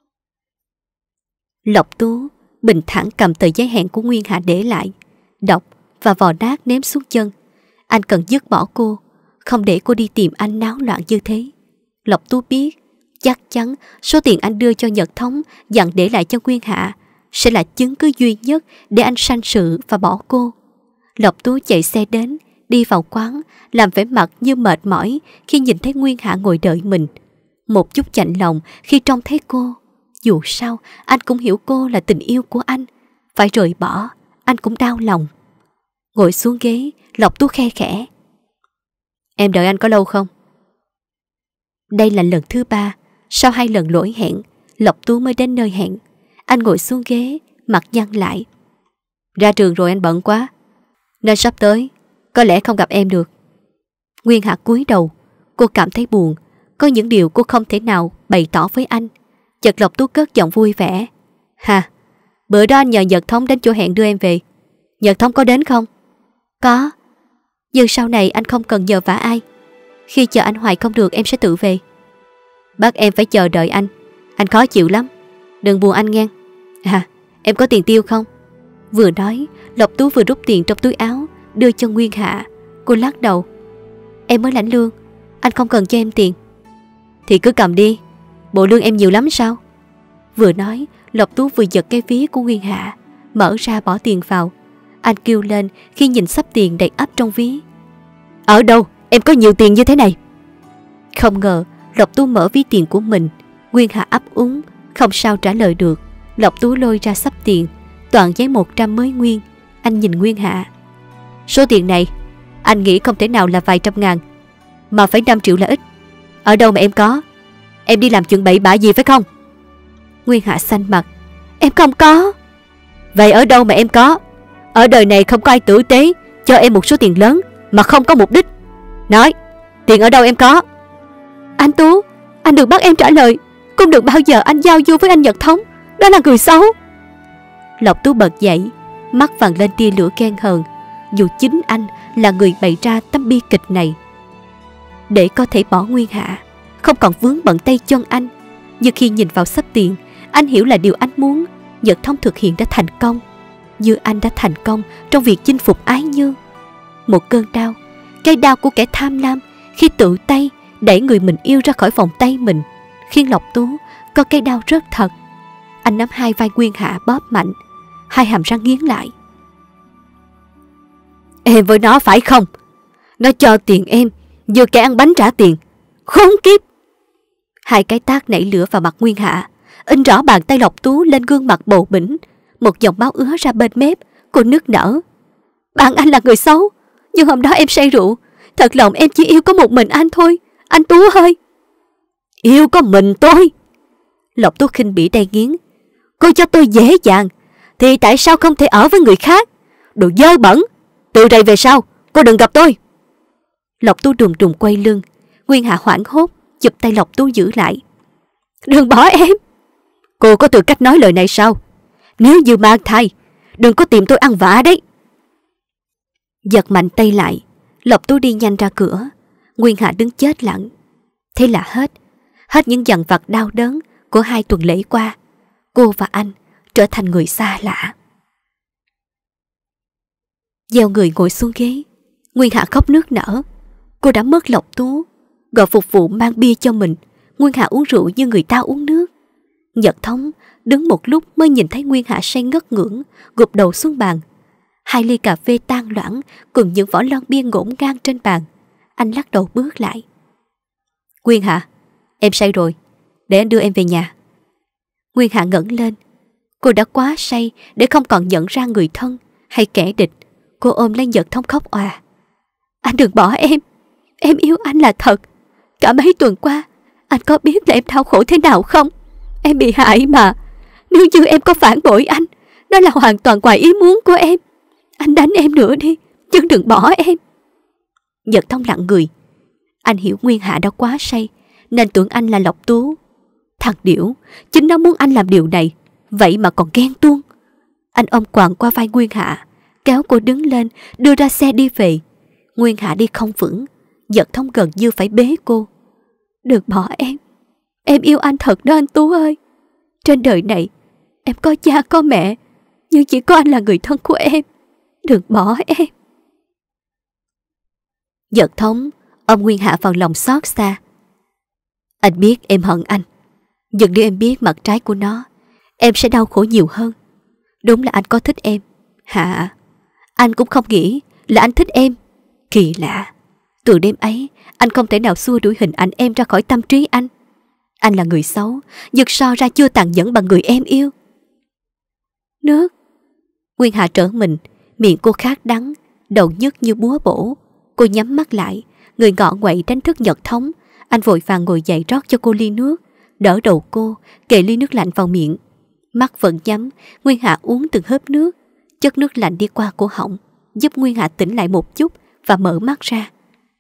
Lộc Tú bình thản cầm tờ giấy hẹn của Nguyên Hạ để lại, đọc và vò nát ném xuống chân. Anh cần dứt bỏ cô, không để cô đi tìm anh náo loạn như thế. Lộc Tú biết Chắc chắn số tiền anh đưa cho Nhật Thống dặn để lại cho Nguyên Hạ sẽ là chứng cứ duy nhất để anh sanh sự và bỏ cô. Lộc Tú chạy xe đến, đi vào quán, làm vẻ mặt như mệt mỏi khi nhìn thấy Nguyên Hạ ngồi đợi mình. Một chút chạnh lòng khi trông thấy cô. Dù sao, anh cũng hiểu cô là tình yêu của anh. Phải rời bỏ, anh cũng đau lòng. Ngồi xuống ghế, Lộc Tú khe khẽ. Em đợi anh có lâu không? Đây là lần thứ 3, sau 2 lần lỗi hẹn, Lộc Tú mới đến nơi hẹn. Anh ngồi xuống ghế, mặt nhăn lại. Ra trường rồi anh bận quá, nên sắp tới có lẽ không gặp em được. Nguyên Hạ cúi đầu. Cô cảm thấy buồn. Có những điều cô không thể nào bày tỏ với anh. Chợt Lộc Tú cất giọng vui vẻ. Hà, bữa đó anh nhờ Nhật Thống đến chỗ hẹn đưa em về. Nhật Thống có đến không? Có. Nhưng sau này anh không cần nhờ vả ai. Khi chờ anh hoài không được em sẽ tự về. Bắt em phải chờ đợi anh khó chịu lắm. Đừng buồn anh nghe. À, em có tiền tiêu không? Vừa nói, Lộc Tú vừa rút tiền trong túi áo đưa cho Nguyên Hạ. Cô lắc đầu. Em mới lãnh lương, anh không cần cho em tiền. Thì cứ cầm đi, bộ lương em nhiều lắm sao? Vừa nói, Lộc Tú vừa giật cái ví của Nguyên Hạ, mở ra bỏ tiền vào. Anh kêu lên khi nhìn xấp tiền đầy ắp trong ví. Ở đâu em có nhiều tiền như thế này? Không ngờ Lộc Tú mở ví tiền của mình. Nguyên Hạ ấp úng, không sao trả lời được. Lộc Tú lôi ra xấp tiền, toàn giấy 100 mới nguyên. Anh nhìn Nguyên Hạ. Số tiền này anh nghĩ không thể nào là vài trăm ngàn, mà phải 5 triệu là ít. Ở đâu mà em có? Em đi làm chuyện bậy bạ gì phải không? Nguyên Hạ xanh mặt. Em không có. Vậy ở đâu mà em có? Ở đời này không có ai tử tế cho em một số tiền lớn mà không có mục đích. Nói, tiền ở đâu em có? Anh Tú, anh đừng bắt em trả lời. Không được bao giờ anh giao du với anh Nhật Thống. Đó là người xấu. Lộc Tú bật dậy, mắt vằn lên tia lửa ghen hờn. Dù chính anh là người bày ra tấm bi kịch này để có thể bỏ Nguyên Hạ, không còn vướng bận tay chân anh. Nhưng khi nhìn vào xấp tiền, anh hiểu là điều anh muốn Nhật Thống thực hiện đã thành công, như anh đã thành công trong việc chinh phục Ái Như. Một cơn đau, cái đau của kẻ tham lam khi tự tay đẩy người mình yêu ra khỏi vòng tay mình, khiến Lộc Tú có cái đau rất thật. Anh nắm hai vai Nguyên Hạ bóp mạnh, hai hàm răng nghiến lại. Em với nó phải không? Nó cho tiền em, vừa kẻ ăn bánh trả tiền. Khốn kiếp! Hai cái tát nảy lửa vào mặt Nguyên Hạ, in rõ bàn tay Lộc Tú lên gương mặt bầu bĩnh. Một dòng máu ứa ra bên mép. Cô nức nở. Bạn anh là người xấu, nhưng hôm đó em say rượu. Thật lòng em chỉ yêu có một mình anh thôi. Anh Tú ơi! Yêu có mình tôi? Lộc Tú khinh bỉ đầy nghiến. Cô cho tôi dễ dàng thì tại sao không thể ở với người khác? Đồ dơ bẩn! Từ đây về sau cô đừng gặp tôi. Lộc Tú đùng đùng quay lưng. Nguyên Hạ hoảng hốt chụp tay Lộc Tú giữ lại. Đừng bỏ em! Cô có tư cách nói lời này sao? Nếu như mang thai, đừng có tìm tôi ăn vạ đấy. Giật mạnh tay lại, Lộc Tú đi nhanh ra cửa. Nguyên Hạ đứng chết lặng. Thế là hết những dằn vặt đau đớn của 2 tuần lễ qua. Cô và anh trở thành người xa lạ. Gieo người ngồi xuống ghế. Nguyên Hạ khóc nức nở. Cô đã mất Lộc Tú. Gọi phục vụ mang bia cho mình. Nguyên Hạ uống rượu như người ta uống nước. Nhật Thống đứng một lúc mới nhìn thấy Nguyên Hạ say ngất ngưỡng, gục đầu xuống bàn. 2 ly cà phê tan loãng cùng những vỏ lon bia ngổn ngang trên bàn. Anh lắc đầu bước lại. Nguyên Hạ, em say rồi, để anh đưa em về nhà. Nguyên Hạ ngẩng lên. Cô đã quá say để không còn nhận ra người thân hay kẻ địch. Cô ôm lấy Nhật Thống khóc òa. Anh đừng bỏ em yêu anh là thật. Cả mấy tuần qua anh có biết là em đau khổ thế nào không? Em bị hại mà. Nếu như em có phản bội anh, đó là hoàn toàn ngoài ý muốn của em. Anh đánh em nữa đi, chứ đừng bỏ em. Nhật Thống lặng người. Anh hiểu Nguyên Hạ đã quá say nên tưởng anh là Lộc Tú. Thằng điểu, chính nó muốn anh làm điều này, vậy mà còn ghen tuông. Anh ôm quàng qua vai Nguyên Hạ, kéo cô đứng lên, đưa ra xe đi về. Nguyên Hạ đi không vững. Nhật Thống gần như phải bế cô. Đừng bỏ em yêu anh thật đó anh Tú ơi. Trên đời này em có cha có mẹ, nhưng chỉ có anh là người thân của em. Đừng bỏ em. Nhật Thống ôm Nguyên Hạ vào lòng xót xa. Anh biết em hận anh, nhưng nếu em biết mặt trái của nó, em sẽ đau khổ nhiều hơn. Đúng là anh có thích em, Hạ. Anh cũng không nghĩ là anh thích em. Kỳ lạ, từ đêm ấy anh không thể nào xua đuổi hình ảnh em ra khỏi tâm trí anh. Anh là người xấu, nhưng so ra chưa tàn nhẫn bằng người em yêu. Nước. Nguyên Hạ trở mình, miệng cô khát đắng, đầu nhức như búa bổ. Cô nhắm mắt lại, người ngọ nguậy đánh thức Nhật Thống. Anh vội vàng ngồi dậy rót cho cô ly nước, đỡ đầu cô, kề ly nước lạnh vào miệng. Mắt vẫn nhắm, Nguyên Hạ uống từng hớp nước. Chất nước lạnh đi qua cổ họng, giúp Nguyên Hạ tỉnh lại một chút và mở mắt ra.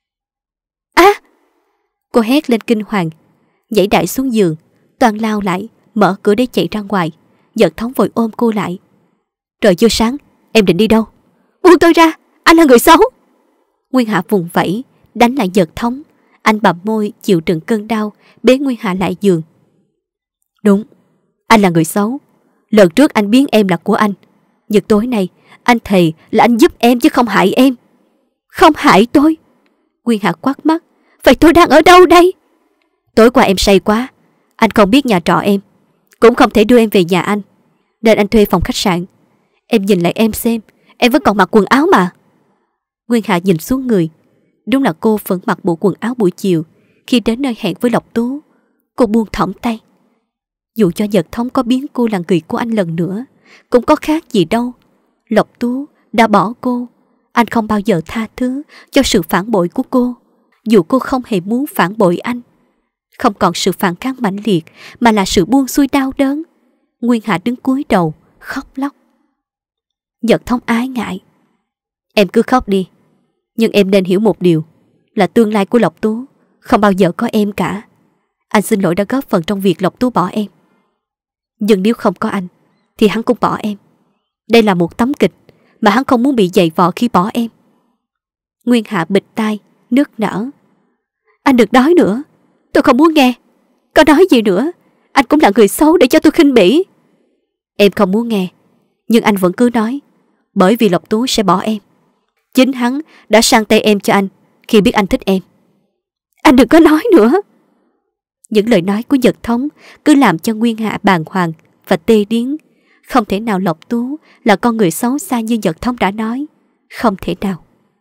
Cô hét lên kinh hoàng, nhảy đại xuống giường, toàn lao lại, mở cửa để chạy ra ngoài. Nhật Thống vội ôm cô lại. Trời chưa sáng, em định đi đâu? Buông tôi ra, anh là người xấu. Nguyên Hạ vùng vẫy, đánh lại Nhật Thống. Anh bặm môi chịu đựng cơn đau, bế Nguyên Hạ lại giường. Đúng, anh là người xấu. Lần trước anh biến em là của anh, nhưng tối nay anh thề là anh giúp em chứ không hại em. Không hại tôi? Nguyên Hạ quát mắt. Vậy tôi đang ở đâu đây? Tối qua em say quá, anh không biết nhà trọ em, cũng không thể đưa em về nhà anh, nên anh thuê phòng khách sạn. Em nhìn lại em xem, em vẫn còn mặc quần áo mà. Nguyên Hạ nhìn xuống người. Đúng là cô vẫn mặc bộ quần áo buổi chiều khi đến nơi hẹn với Lộc Tú. Cô buông thõng tay. Dù cho Nhật Thống có biến cô là người của anh lần nữa, cũng có khác gì đâu. Lộc Tú đã bỏ cô. Anh không bao giờ tha thứ cho sự phản bội của cô, dù cô không hề muốn phản bội anh. Không còn sự phản kháng mãnh liệt, mà là sự buông xuôi đau đớn. Nguyên Hạ đứng cúi đầu khóc lóc. Nhật Thống ái ngại. Em cứ khóc đi, nhưng em nên hiểu một điều, là tương lai của Lộc Tú không bao giờ có em cả. Anh xin lỗi đã góp phần trong việc Lộc Tú bỏ em, nhưng nếu không có anh thì hắn cũng bỏ em. Đây là một tấm kịch mà hắn không muốn bị dày vò khi bỏ em. Nguyên Hạ bịt tai, nức nở. Anh đừng nói nữa, tôi không muốn nghe. Có nói gì nữa, anh cũng là người xấu để cho tôi khinh bỉ. Em không muốn nghe, nhưng anh vẫn cứ nói, bởi vì Lộc Tú sẽ bỏ em. Chính hắn đã sang tay em cho anh khi biết anh thích em. Anh đừng có nói nữa. Những lời nói của Nhật Thống cứ làm cho Nguyên Hạ bàng hoàng và tê điếng. Không thể nào Lộc Tú là con người xấu xa như Nhật Thống đã nói. Không thể nào.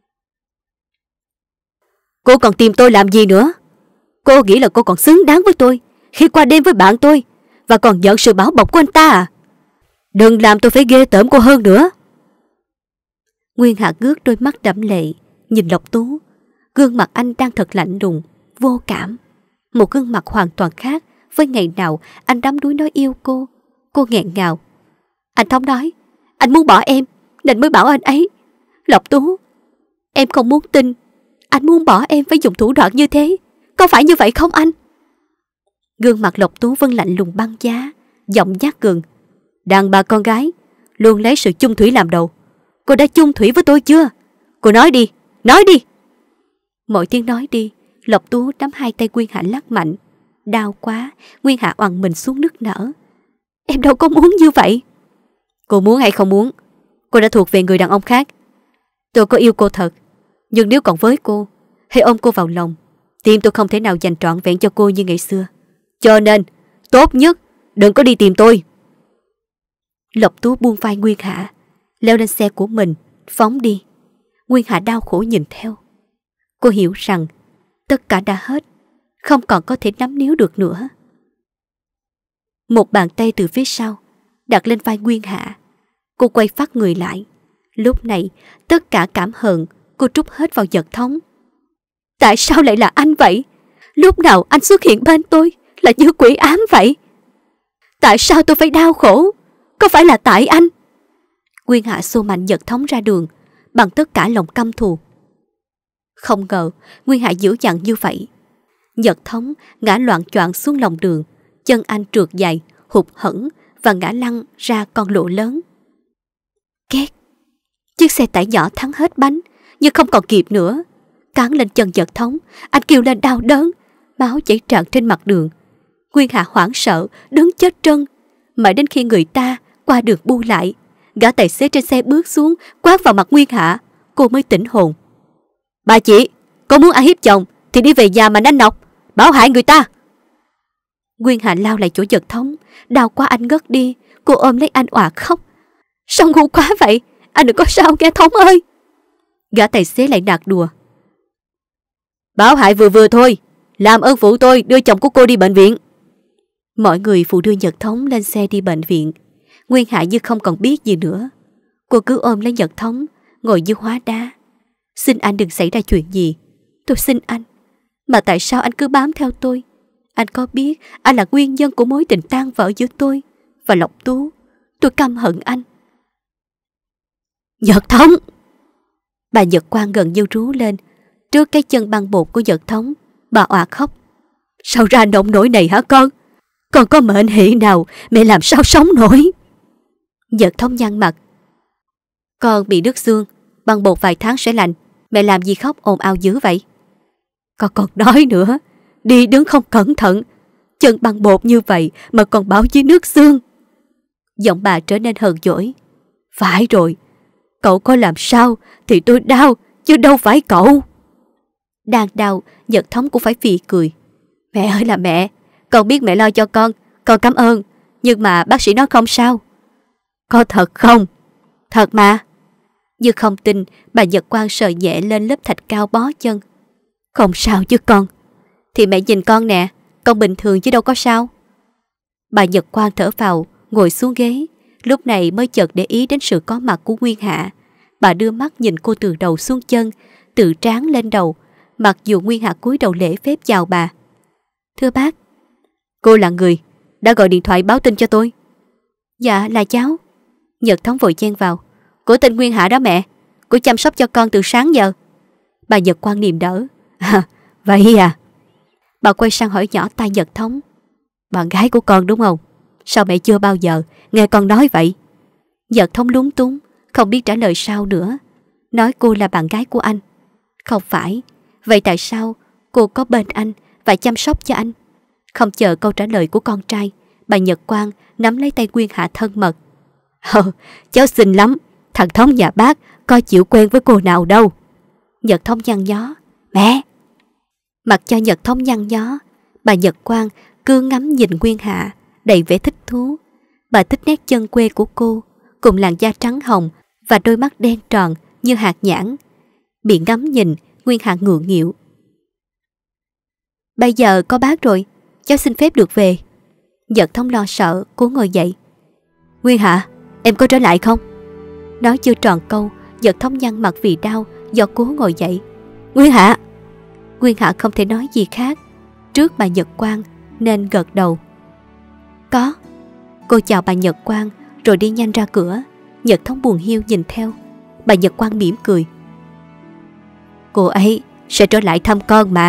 Cô còn tìm tôi làm gì nữa? Cô nghĩ là cô còn xứng đáng với tôi khi qua đêm với bạn tôi, và còn nhận sự bảo bọc của anh ta à? Đừng làm tôi phải ghê tởm cô hơn nữa. Nguyên Hạ ngước đôi mắt đẫm lệ nhìn Lộc Tú. Gương mặt anh đang thật lạnh lùng, vô cảm. Một gương mặt hoàn toàn khác với ngày nào anh đắm đuối nói yêu cô. Cô nghẹn ngào. Anh Thống nói anh muốn bỏ em nên mới bảo anh ấy. Lộc Tú, em không muốn tin anh muốn bỏ em phải dùng thủ đoạn như thế. Có phải như vậy không anh? Gương mặt Lộc Tú vẫn lạnh lùng băng giá, giọng nhát gừng. Đàn bà con gái luôn lấy sự chung thủy làm đầu. Cô đã chung thủy với tôi chưa? Cô nói đi, nói đi. Mỗi tiếng nói đi, Lộc Tú nắm hai tay Nguyên Hạ lắc mạnh. Đau quá, Nguyên Hạ oằn mình xuống nức nở. Em đâu có muốn như vậy. Cô muốn hay không muốn, cô đã thuộc về người đàn ông khác. Tôi có yêu cô thật, nhưng nếu còn với cô hay ôm cô vào lòng, tim tôi không thể nào dành trọn vẹn cho cô như ngày xưa. Cho nên tốt nhất đừng có đi tìm tôi. Lộc Tú buông vai Nguyên Hạ, leo lên xe của mình, phóng đi. Nguyên Hạ đau khổ nhìn theo. Cô hiểu rằng tất cả đã hết, không còn có thể nắm níu được nữa. Một bàn tay từ phía sau đặt lên vai Nguyên Hạ. Cô quay phát người lại. Lúc này tất cả cảm hận cô trút hết vào Nhật Thống. Tại sao lại là anh vậy? Lúc nào anh xuất hiện bên tôi là như quỷ ám vậy? Tại sao tôi phải đau khổ? Có phải là tại anh? Nguyên Hạ xô mạnh Nhật Thống ra đường bằng tất cả lòng căm thù. Không ngờ Nguyên Hạ dữ dằn như vậy. Nhật Thống ngã loạng choạng xuống lòng đường. Chân anh trượt dài, hụt hẫng và ngã lăn ra con lộ lớn. Két. Chiếc xe tải nhỏ thắng hết bánh, nhưng không còn kịp nữa. Cán lên chân Nhật Thống, anh kêu lên đau đớn, máu chảy tràn trên mặt đường. Nguyên Hạ hoảng sợ, đứng chết trân. Mãi đến khi người ta qua đường bu lại, gã tài xế trên xe bước xuống, quát vào mặt Nguyên Hạ, cô mới tỉnh hồn. Bà chị, cô muốn ăn hiếp chồng thì đi về nhà mà nanh nọc, bảo hại người ta. Nguyên Hạ lao lại chỗ Nhật Thống, đau quá anh ngất đi. Cô ôm lấy anh òa khóc. Sao ngu quá vậy? Anh đừng có sao nghe Thống ơi. Gã tài xế lại nạt đùa. Báo hại vừa vừa thôi, làm ơn phụ tôi đưa chồng của cô đi bệnh viện. Mọi người phụ đưa Nhật Thống lên xe đi bệnh viện. Nguyên Hạ như không còn biết gì nữa. Cô cứ ôm lấy Nhật Thống, ngồi như hóa đá. Xin anh đừng xảy ra chuyện gì. Tôi xin anh. Mà tại sao anh cứ bám theo tôi? Anh có biết anh là nguyên nhân của mối tình tan vỡ giữa tôi và Lộc Tú? Tôi căm hận anh. Nhật Thống! Bà Nhật Quang gần như rú lên. Trước cái chân băng bột của Nhật Thống, bà òa khóc. Sao ra nông nổi này hả con? Con có mệnh hệ nào mẹ làm sao sống nổi? Nhật Thống nhăn mặt. Con bị đứt xương, băng bột vài tháng sẽ lành. Mẹ làm gì khóc ồn ào dữ vậy? Con còn nói nữa, đi đứng không cẩn thận, chân băng bột như vậy mà còn bảo với nước xương. Giọng bà trở nên hờn dỗi. Phải rồi, cậu có làm sao thì tôi đau, chứ đâu phải cậu. Đang đau, Nhật Thống cũng phải phì cười. Mẹ ơi là mẹ, con biết mẹ lo cho con cảm ơn. Nhưng mà bác sĩ nói không sao. Có thật không? Thật mà. Như không tin, bà Nhật Quang sờ nhẹ lên lớp thạch cao bó chân. Không sao chứ con. Thì mẹ nhìn con nè, con bình thường chứ đâu có sao. Bà Nhật Quang thở vào, ngồi xuống ghế. Lúc này mới chợt để ý đến sự có mặt của Nguyên Hạ. Bà đưa mắt nhìn cô từ đầu xuống chân, từ trán lên đầu. Mặc dù Nguyên Hạ cúi đầu lễ phép chào bà. Thưa bác. Cô là người đã gọi điện thoại báo tin cho tôi. Dạ là cháu. Nhật Thống vội chen vào. Của tên Nguyên Hạ đó mẹ, cô chăm sóc cho con từ sáng giờ. Bà Nhật Quang niềm đỡ. À, vậy à? Bà quay sang hỏi nhỏ tai Nhật Thống. Bạn gái của con đúng không? Sao mẹ chưa bao giờ nghe con nói vậy? Nhật Thống lúng túng, không biết trả lời sao nữa. Nói cô là bạn gái của anh. Không phải. Vậy tại sao cô có bên anh và chăm sóc cho anh? Không chờ câu trả lời của con trai, bà Nhật Quang nắm lấy tay Nguyên Hạ thân mật. Cháu xinh lắm. Thằng Thống nhà bác có chịu quen với cô nào đâu. Nhật Thống nhăn nhó. Mẹ! Mặc cho Nhật Thống nhăn nhó, bà Nhật Quang cứ ngắm nhìn Nguyên Hạ đầy vẻ thích thú. Bà thích nét chân quê của cô, cùng làn da trắng hồng và đôi mắt đen tròn như hạt nhãn. Bị ngắm nhìn, Nguyên Hạ ngượng nghịu. Bây giờ có bác rồi, cháu xin phép được về. Nhật Thống lo sợ, cố ngồi dậy. Nguyên Hạ, em có trở lại không? Nói chưa tròn câu, Nhật Thống nhăn mặt vì đau do cố ngồi dậy. Nguyên Hạ! Nguyên Hạ không thể nói gì khác trước bà Nhật Quang nên gật đầu. Có. Cô chào bà Nhật Quang rồi đi nhanh ra cửa. Nhật Thống buồn hiu nhìn theo. Bà Nhật Quang mỉm cười. Cô ấy sẽ trở lại thăm con mà.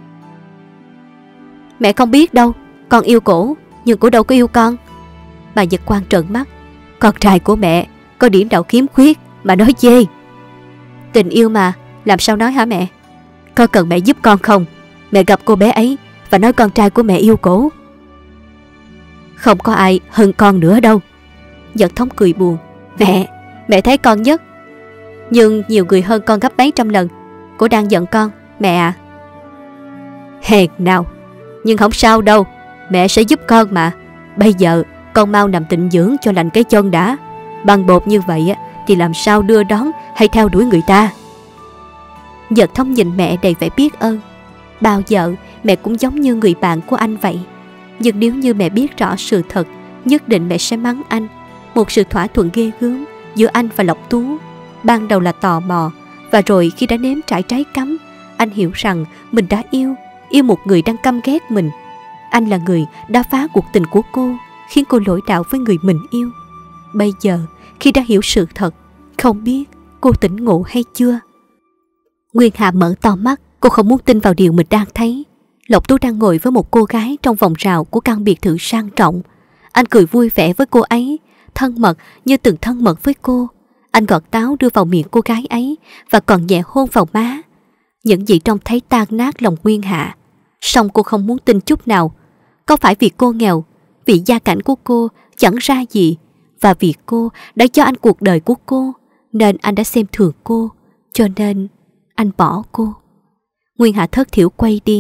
Mẹ không biết đâu. Con yêu cổ, nhưng cổ đâu có yêu con. Bà Nhật Quang trợn mắt. Con trai của mẹ có điểm nào khiếm khuyết mà nói chê. Tình yêu mà, làm sao nói hả mẹ? Có cần mẹ giúp con không? Mẹ gặp cô bé ấy và nói con trai của mẹ yêu cổ. Không có ai hơn con nữa đâu. Nhật Thống cười buồn. Mẹ thấy con nhất. Nhưng nhiều người hơn con gấp mấy trăm lần. Cô đang giận con, mẹ à? Hèn nào. Nhưng không sao đâu, mẹ sẽ giúp con mà. Bây giờ con mau nằm tịnh dưỡng cho lành cái chân đã. Bằng bột như vậy thì làm sao đưa đón hay theo đuổi người ta. Nhật Thống nhìn mẹ đầy vẻ biết ơn. Bao giờ mẹ cũng giống như người bạn của anh vậy. Nhưng nếu như mẹ biết rõ sự thật, nhất định mẹ sẽ mắng anh. Một sự thỏa thuận ghê gớm giữa anh và Lộc Tú. Ban đầu là tò mò, và rồi khi đã nếm trải trái cắm, anh hiểu rằng mình đã yêu một người đang căm ghét mình. Anh là người đã phá cuộc tình của cô, khiến cô lỗi đạo với người mình yêu. Bây giờ khi đã hiểu sự thật, không biết cô tỉnh ngộ hay chưa. Nguyên Hạ mở to mắt. Cô không muốn tin vào điều mình đang thấy. Lộc Tú đang ngồi với một cô gái trong vòng rào của căn biệt thự sang trọng. Anh cười vui vẻ với cô ấy, thân mật như từng thân mật với cô. Anh gọt táo đưa vào miệng cô gái ấy và còn nhẹ hôn vào má. Những gì trông thấy tan nát lòng Nguyên Hạ. Song cô không muốn tin chút nào. Có phải vì cô nghèo, vì gia cảnh của cô chẳng ra gì, và vì cô đã cho anh cuộc đời của cô, nên anh đã xem thường cô, cho nên anh bỏ cô. Nguyên Hạ thất thiểu quay đi.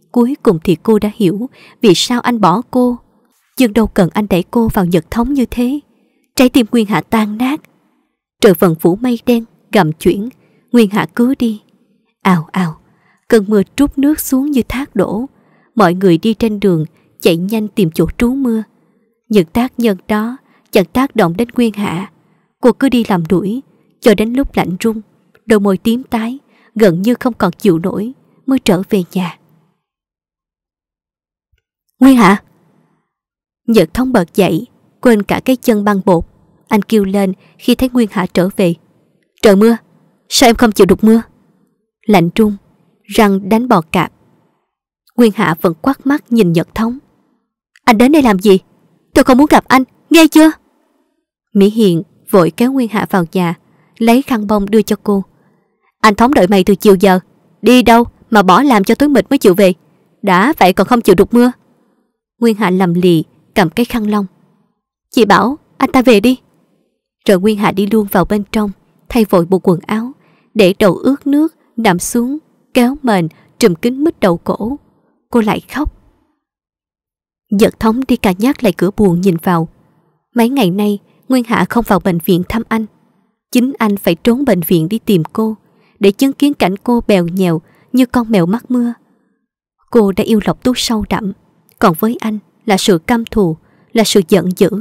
Cuối cùng thì cô đã hiểu vì sao anh bỏ cô. Nhưng đâu cần anh đẩy cô vào Nhật Thống như thế. Trái tim Nguyên Hạ tan nát. Trời vần phủ mây đen gầm chuyển, Nguyên Hạ cứ đi. Ào ào, cơn mưa trút nước xuống như thác đổ. Mọi người đi trên đường chạy nhanh tìm chỗ trú mưa. Những tác nhân đó chẳng tác động đến Nguyên Hạ. Cô cứ đi làm đuổi cho đến lúc lạnh run, đôi môi tím tái, gần như không còn chịu nổi, mới trở về nhà. Nguyên Hạ! Nhật Thống bật dậy, quên cả cái chân băng bột. Anh kêu lên khi thấy Nguyên Hạ trở về. Trời mưa, sao em không chịu được mưa? Lạnh run, răng đánh bò cạp. Nguyên Hạ vẫn quắt mắt nhìn Nhật Thống. Anh đến đây làm gì? Tôi không muốn gặp anh, nghe chưa? Mỹ Hiền vội kéo Nguyên Hạ vào nhà, lấy khăn bông đưa cho cô. Anh Thống đợi mày từ chiều giờ, đi đâu mà bỏ làm cho tối mịt mới chịu về. Đã vậy còn không chịu được mưa. Nguyên Hạ lầm lì cầm cái khăn lông. Chị bảo anh ta về đi. Rồi Nguyên Hạ đi luôn vào bên trong, thay vội bộ quần áo, để đầu ướt nước, nằm xuống, kéo mền, trùm kín mít đầu cổ. Cô lại khóc. Nhật Thống đi cà nhắc lại cửa buồn nhìn vào. Mấy ngày nay Nguyên Hạ không vào bệnh viện thăm anh. Chính anh phải trốn bệnh viện đi tìm cô, để chứng kiến cảnh cô bèo nhèo như con mèo mắc mưa. Cô đã yêu Lộc Tú sâu đậm, còn với anh là sự căm thù, là sự giận dữ.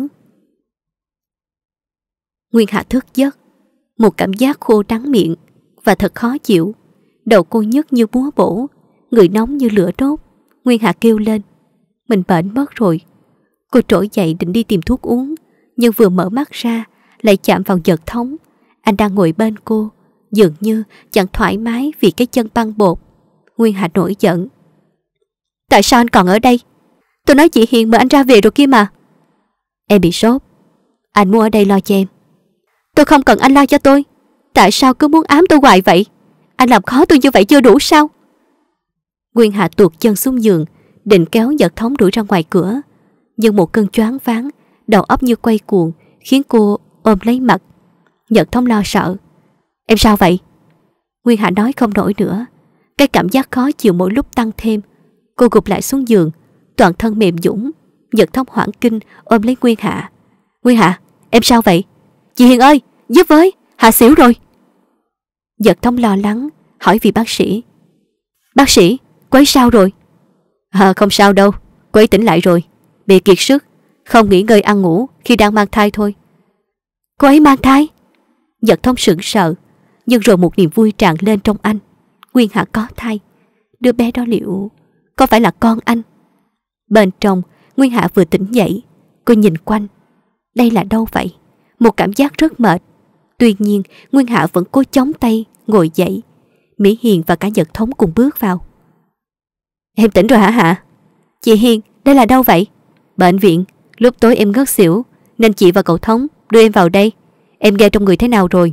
Nguyên Hạ thức giấc, một cảm giác khô đắng miệng và thật khó chịu. Đầu cô nhức như búa bổ, người nóng như lửa đốt. Nguyên Hạ kêu lên, mình bệnh mất rồi. Cô trỗi dậy định đi tìm thuốc uống, nhưng vừa mở mắt ra lại chạm vào Nhật Thống. Anh đang ngồi bên cô, dường như chẳng thoải mái vì cái chân băng bột. Nguyên Hạ nổi giận. Tại sao anh còn ở đây? Tôi nói chị Hiền mời anh ra về rồi kia mà. Em bị sốt, anh muốn ở đây lo cho em. Tôi không cần anh lo cho tôi. Tại sao cứ muốn ám tôi hoài vậy? Anh làm khó tôi như vậy chưa đủ sao? Nguyên Hạ tuột chân xuống giường, định kéo Nhật Thống đuổi ra ngoài cửa. Nhưng một cơn choáng váng, đầu óc như quay cuồng, khiến cô ôm lấy mặt. Nhật Thống lo sợ. Em sao vậy? Nguyên Hạ nói không nổi nữa. Cái cảm giác khó chịu mỗi lúc tăng thêm. Cô gục lại xuống giường, toàn thân mềm nhũn. Nhật Thống hoảng kinh ôm lấy Nguyên Hạ. Nguyên Hạ, em sao vậy? Chị Hiền ơi, giúp với, Hạ xỉu rồi. Nhật Thống lo lắng hỏi vị bác sĩ. Bác sĩ, cô ấy sao rồi? Không sao đâu, cô ấy tỉnh lại rồi. Bị kiệt sức, không nghỉ ngơi ăn ngủ khi đang mang thai thôi. Cô ấy mang thai? Nhật Thống sững sờ, nhưng rồi một niềm vui tràn lên trong anh. Nguyên Hạ có thai. Đứa bé đó liệu có phải là con anh? Bên trong, Nguyên Hạ vừa tỉnh dậy. Cô nhìn quanh. Đây là đâu vậy? Một cảm giác rất mệt. Tuy nhiên Nguyên Hạ vẫn cố chống tay ngồi dậy. Mỹ Hiền và cả Nhật Thống cùng bước vào. Em tỉnh rồi hả Hạ? Chị Hiền, đây là đâu vậy? Bệnh viện. Lúc tối em ngất xỉu nên chị và cậu Thống đưa em vào đây. Em nghe trong người thế nào rồi?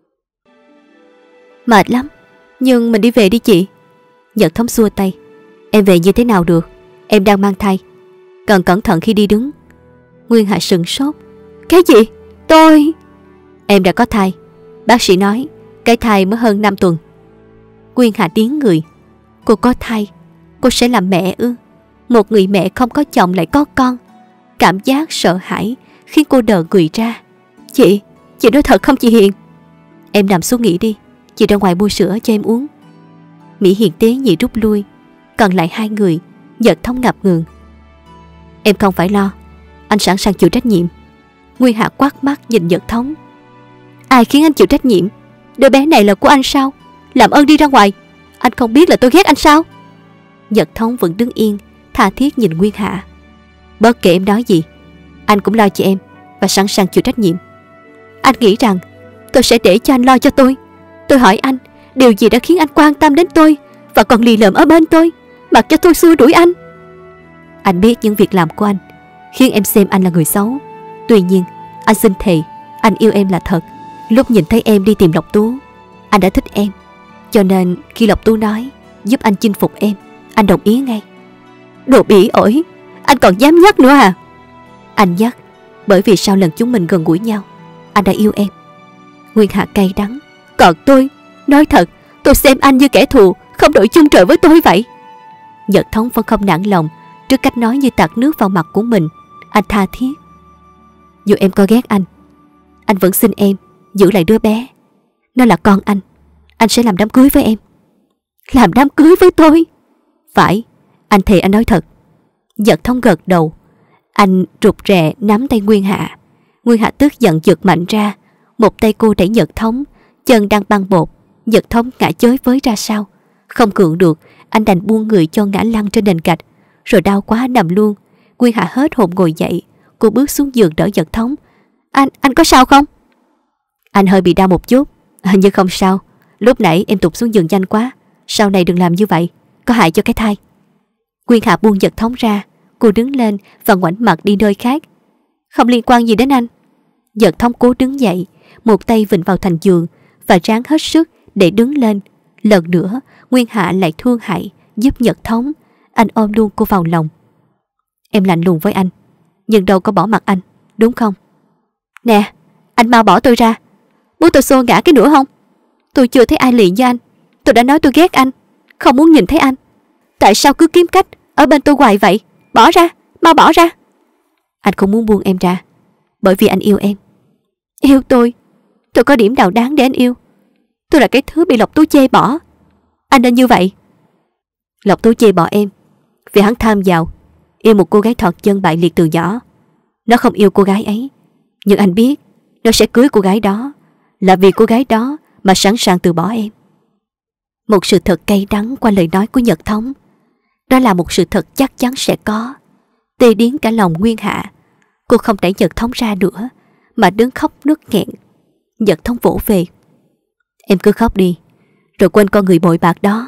Mệt lắm, nhưng mình đi về đi chị. Nhật Thống xua tay. Em về như thế nào được? Em đang mang thai, cần cẩn thận khi đi đứng. Nguyên Hạ sững sốt. Cái gì? Tôi... Em đã có thai. Bác sĩ nói cái thai mới hơn 5 tuần. Nguyên Hạ điếng người. Cô có thai? Cô sẽ làm mẹ ư? Một người mẹ không có chồng lại có con. Cảm giác sợ hãi khiến cô đờ người ra. Chị nói thật không chị Hiền? Em nằm xuống nghỉ đi, chị ra ngoài mua sữa cho em uống. Mỹ Hiền tế nhị rút lui. Còn lại hai người. Nhật Thống ngập ngừng. Em không phải lo, anh sẵn sàng chịu trách nhiệm. Nguyên Hạ quát mắt nhìn Nhật Thống. Ai khiến anh chịu trách nhiệm? Đứa bé này là của anh sao? Làm ơn đi ra ngoài. Anh không biết là tôi ghét anh sao? Nhật Thống vẫn đứng yên, tha thiết nhìn Nguyên Hạ. Bất kể em nói gì, anh cũng lo cho em và sẵn sàng chịu trách nhiệm. Anh nghĩ rằng tôi sẽ để cho anh lo cho tôi? Tôi hỏi anh, điều gì đã khiến anh quan tâm đến tôi và còn lì lợm ở bên tôi, mặc cho tôi xua đuổi anh? Anh biết những việc làm của anh khiến em xem anh là người xấu. Tuy nhiên anh xin thề, anh yêu em là thật. Lúc nhìn thấy em đi tìm Lộc Tú, anh đã thích em. Cho nên khi Lộc Tú nói giúp anh chinh phục em, anh đồng ý ngay. Đồ bỉ ổi, anh còn dám nhắc nữa à? Anh nhắc bởi vì sau lần chúng mình gần gũi nhau, anh đã yêu em. Nguyên Hạ cay đắng. Còn tôi, nói thật, tôi xem anh như kẻ thù không đội chung trời với tôi vậy. Nhật Thống vẫn không nản lòng trước cách nói như tạt nước vào mặt của mình. Anh tha thiết: dù em có ghét anh vẫn xin em giữ lại đứa bé. Nó là con anh sẽ làm đám cưới với em. Làm đám cưới với tôi? Phải, anh thề anh nói thật. Nhật Thống gật đầu. Anh rụt rè nắm tay Nguyên Hạ. Nguyên Hạ tức giận giật mạnh ra. Một tay cô đẩy Nhật Thống, chân đang băng bột. Nhật Thống ngã chới với ra sau. Không cưỡng được, anh đành buông người cho ngã lăn trên nền gạch, rồi đau quá nằm luôn. Nguyên Hạ hết hồn ngồi dậy. Cô bước xuống giường đỡ Nhật Thống. Anh có sao không? Anh hơi bị đau một chút, nhưng không sao. Lúc nãy em tụt xuống giường nhanh quá. Sau này đừng làm như vậy, có hại cho cái thai. Nguyên Hạ buông Nhật Thống ra. Cô đứng lên và ngoảnh mặt đi nơi khác. Không liên quan gì đến anh. Nhật Thống cố đứng dậy, một tay vịn vào thành giường và ráng hết sức để đứng lên. Lần nữa Nguyên Hạ lại thương hại giúp Nhật Thống. Anh ôm luôn cô vào lòng. Em lạnh lùng với anh, nhưng đâu có bỏ mặt anh, đúng không? Nè, anh mau bỏ tôi ra. Muốn tôi xô ngã cái nữa không? Tôi chưa thấy ai liền với anh. Tôi đã nói tôi ghét anh, không muốn nhìn thấy anh. Tại sao cứ kiếm cách ở bên tôi hoài vậy? Bỏ ra, mau bỏ ra. Anh không muốn buông em ra, bởi vì anh yêu em. Yêu tôi? Tôi có điểm nào đáng để anh yêu? Tôi là cái thứ bị Lộc Tú chê bỏ. Anh nên như vậy. Lộc Tú chê bỏ em vì hắn tham giàu, yêu một cô gái thọt chân bại liệt từ nhỏ. Nó không yêu cô gái ấy, nhưng anh biết nó sẽ cưới cô gái đó. Là vì cô gái đó mà sẵn sàng từ bỏ em. Một sự thật cay đắng qua lời nói của Nhật Thống. Đó là một sự thật chắc chắn sẽ có. Tê điếng cả lòng Nguyên Hạ. Cô không đẩy Nhật Thống ra nữa, mà đứng khóc nức nghẹn. Nhật Thống vỗ về. Em cứ khóc đi, rồi quên con người bội bạc đó.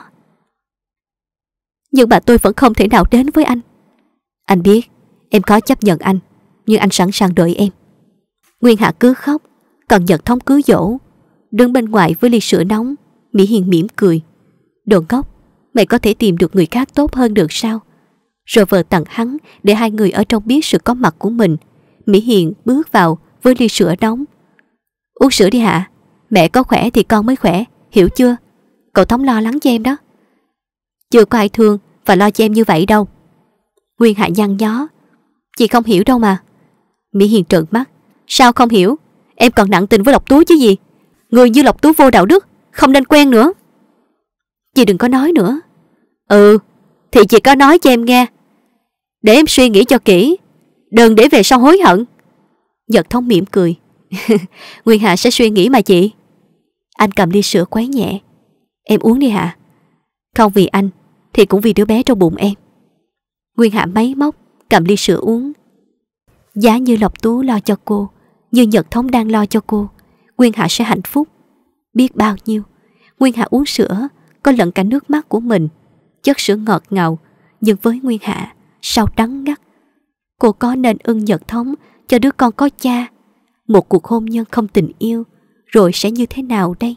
Nhưng mà tôi vẫn không thể nào đến với anh. Anh biết em khó chấp nhận anh, nhưng anh sẵn sàng đợi em. Nguyên Hạ cứ khóc, còn Nhật Thống cứ dỗ. Đứng bên ngoài với ly sữa nóng, Mỹ Hiền mỉm cười. Đồ ngốc, mày có thể tìm được người khác tốt hơn được sao? Rồi vờ tặng hắn để hai người ở trong biết sự có mặt của mình. Mỹ Hiền bước vào với ly sữa nóng. Uống sữa đi Hạ, mẹ có khỏe thì con mới khỏe, hiểu chưa? Cậu Thống lo lắng cho em đó. Chưa có ai thương và lo cho em như vậy đâu. Nguyên Hạ nhăn nhó. Chị không hiểu đâu mà. Mỹ Hiền trợn mắt. Sao không hiểu? Em còn nặng tình với Lộc Tú chứ gì. Người như Lộc Tú vô đạo đức, không nên quen nữa. Chị đừng có nói nữa. Ừ, thì chị có nói cho em nghe, để em suy nghĩ cho kỹ, đừng để về sau hối hận. Nhật Thống mỉm cười. Nguyên Hạ sẽ suy nghĩ mà chị. Anh cầm ly sữa quấy nhẹ. Em uống đi Hạ. Không vì anh thì cũng vì đứa bé trong bụng em. Nguyên Hạ máy móc cầm ly sữa uống. Giá như Lộc Tú lo cho cô, như Nhật Thống đang lo cho cô, Nguyên Hạ sẽ hạnh phúc biết bao nhiêu. Nguyên Hạ uống sữa có lẫn cả nước mắt của mình. Chất sữa ngọt ngào, nhưng với Nguyên Hạ sao đắng ngắt. Cô có nên ưng Nhật Thống cho đứa con có cha? Một cuộc hôn nhân không tình yêu rồi sẽ như thế nào đây?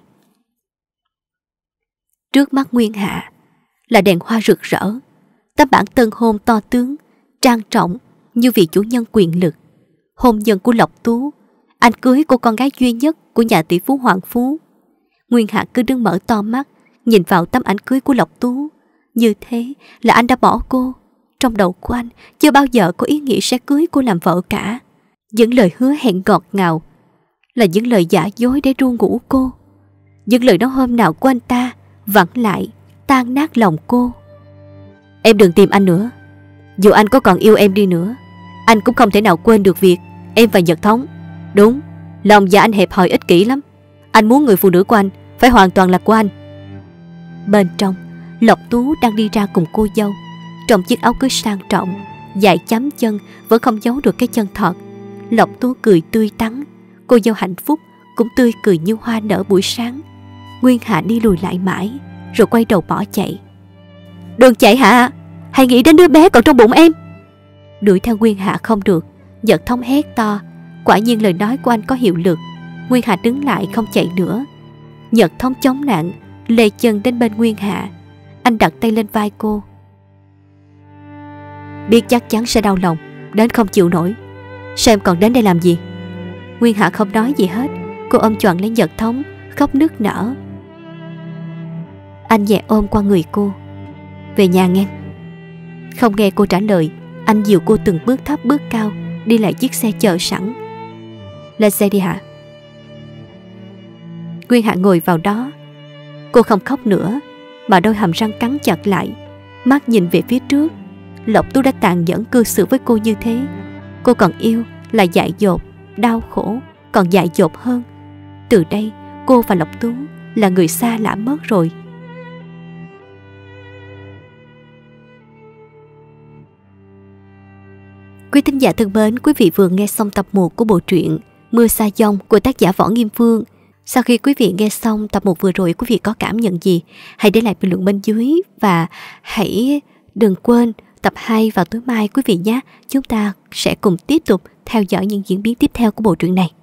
Trước mắt Nguyên Hạ là đèn hoa rực rỡ, tấm bản tân hôn to tướng, trang trọng như vị chủ nhân quyền lực. Hôn nhân của Lộc Tú, anh cưới cô con gái duy nhất của nhà tỷ phú Hoàng Phú. Nguyên Hạ cứ đứng mở to mắt nhìn vào tấm ảnh cưới của Lộc Tú. Như thế là anh đã bỏ cô. Trong đầu của anh chưa bao giờ có ý nghĩ sẽ cưới cô làm vợ cả. Những lời hứa hẹn ngọt ngào là những lời giả dối để ru ngủ cô. Những lời nói hôm nào của anh ta vẫn lại tan nát lòng cô. Em đừng tìm anh nữa. Dù anh có còn yêu em đi nữa, anh cũng không thể nào quên được việc em và Nhật Thống. Đúng, lòng dạ anh hẹp hòi ích kỷ lắm. Anh muốn người phụ nữ của anh phải hoàn toàn là của anh. Bên trong, Lộc Tú đang đi ra cùng cô dâu, trong chiếc áo cưới sang trọng, dài chấm chân vẫn không giấu được cái chân thọt. Lộc Tú cười tươi tắn, cô dâu hạnh phúc cũng tươi cười như hoa nở buổi sáng. Nguyên Hạ đi lùi lại mãi, rồi quay đầu bỏ chạy. Đừng chạy Hạ, hãy nghĩ đến đứa bé còn trong bụng em. Đuổi theo Nguyên Hạ không được, Nhật Thống hét to. Quả nhiên lời nói của anh có hiệu lực. Nguyên Hạ đứng lại không chạy nữa. Nhật Thống chống nạn, lê chân đến bên Nguyên Hạ. Anh đặt tay lên vai cô. Biết chắc chắn sẽ đau lòng đến không chịu nổi, sao em còn đến đây làm gì? Nguyên Hạ không nói gì hết. Cô ôm trọn lấy Nhật Thống, khóc nức nở. Anh nhẹ ôm qua người cô. Về nhà nghe. Không nghe cô trả lời, anh dìu cô từng bước thấp bước cao đi lại chiếc xe chờ sẵn. Lên xe đi Hạ. Nguyên Hạ ngồi vào đó. Cô không khóc nữa, mà đôi hàm răng cắn chặt lại, mắt nhìn về phía trước. Lộc Tú đã tàn nhẫn cư xử với cô như thế. Cô còn yêu là dại dột, đau khổ còn dại dột hơn. Từ đây cô và Lộc Tú là người xa lạ mất rồi. Quý thính giả thân mến, quý vị vừa nghe xong tập 1 của bộ truyện Mưa Sa Dông của tác giả Võ Nghiêm Phương. Sau khi quý vị nghe xong tập 1 vừa rồi, quý vị có cảm nhận gì? Hãy để lại bình luận bên dưới và hãy đừng quên tập 2 vào tối mai quý vị nhé. Chúng ta sẽ cùng tiếp tục theo dõi những diễn biến tiếp theo của bộ truyện này.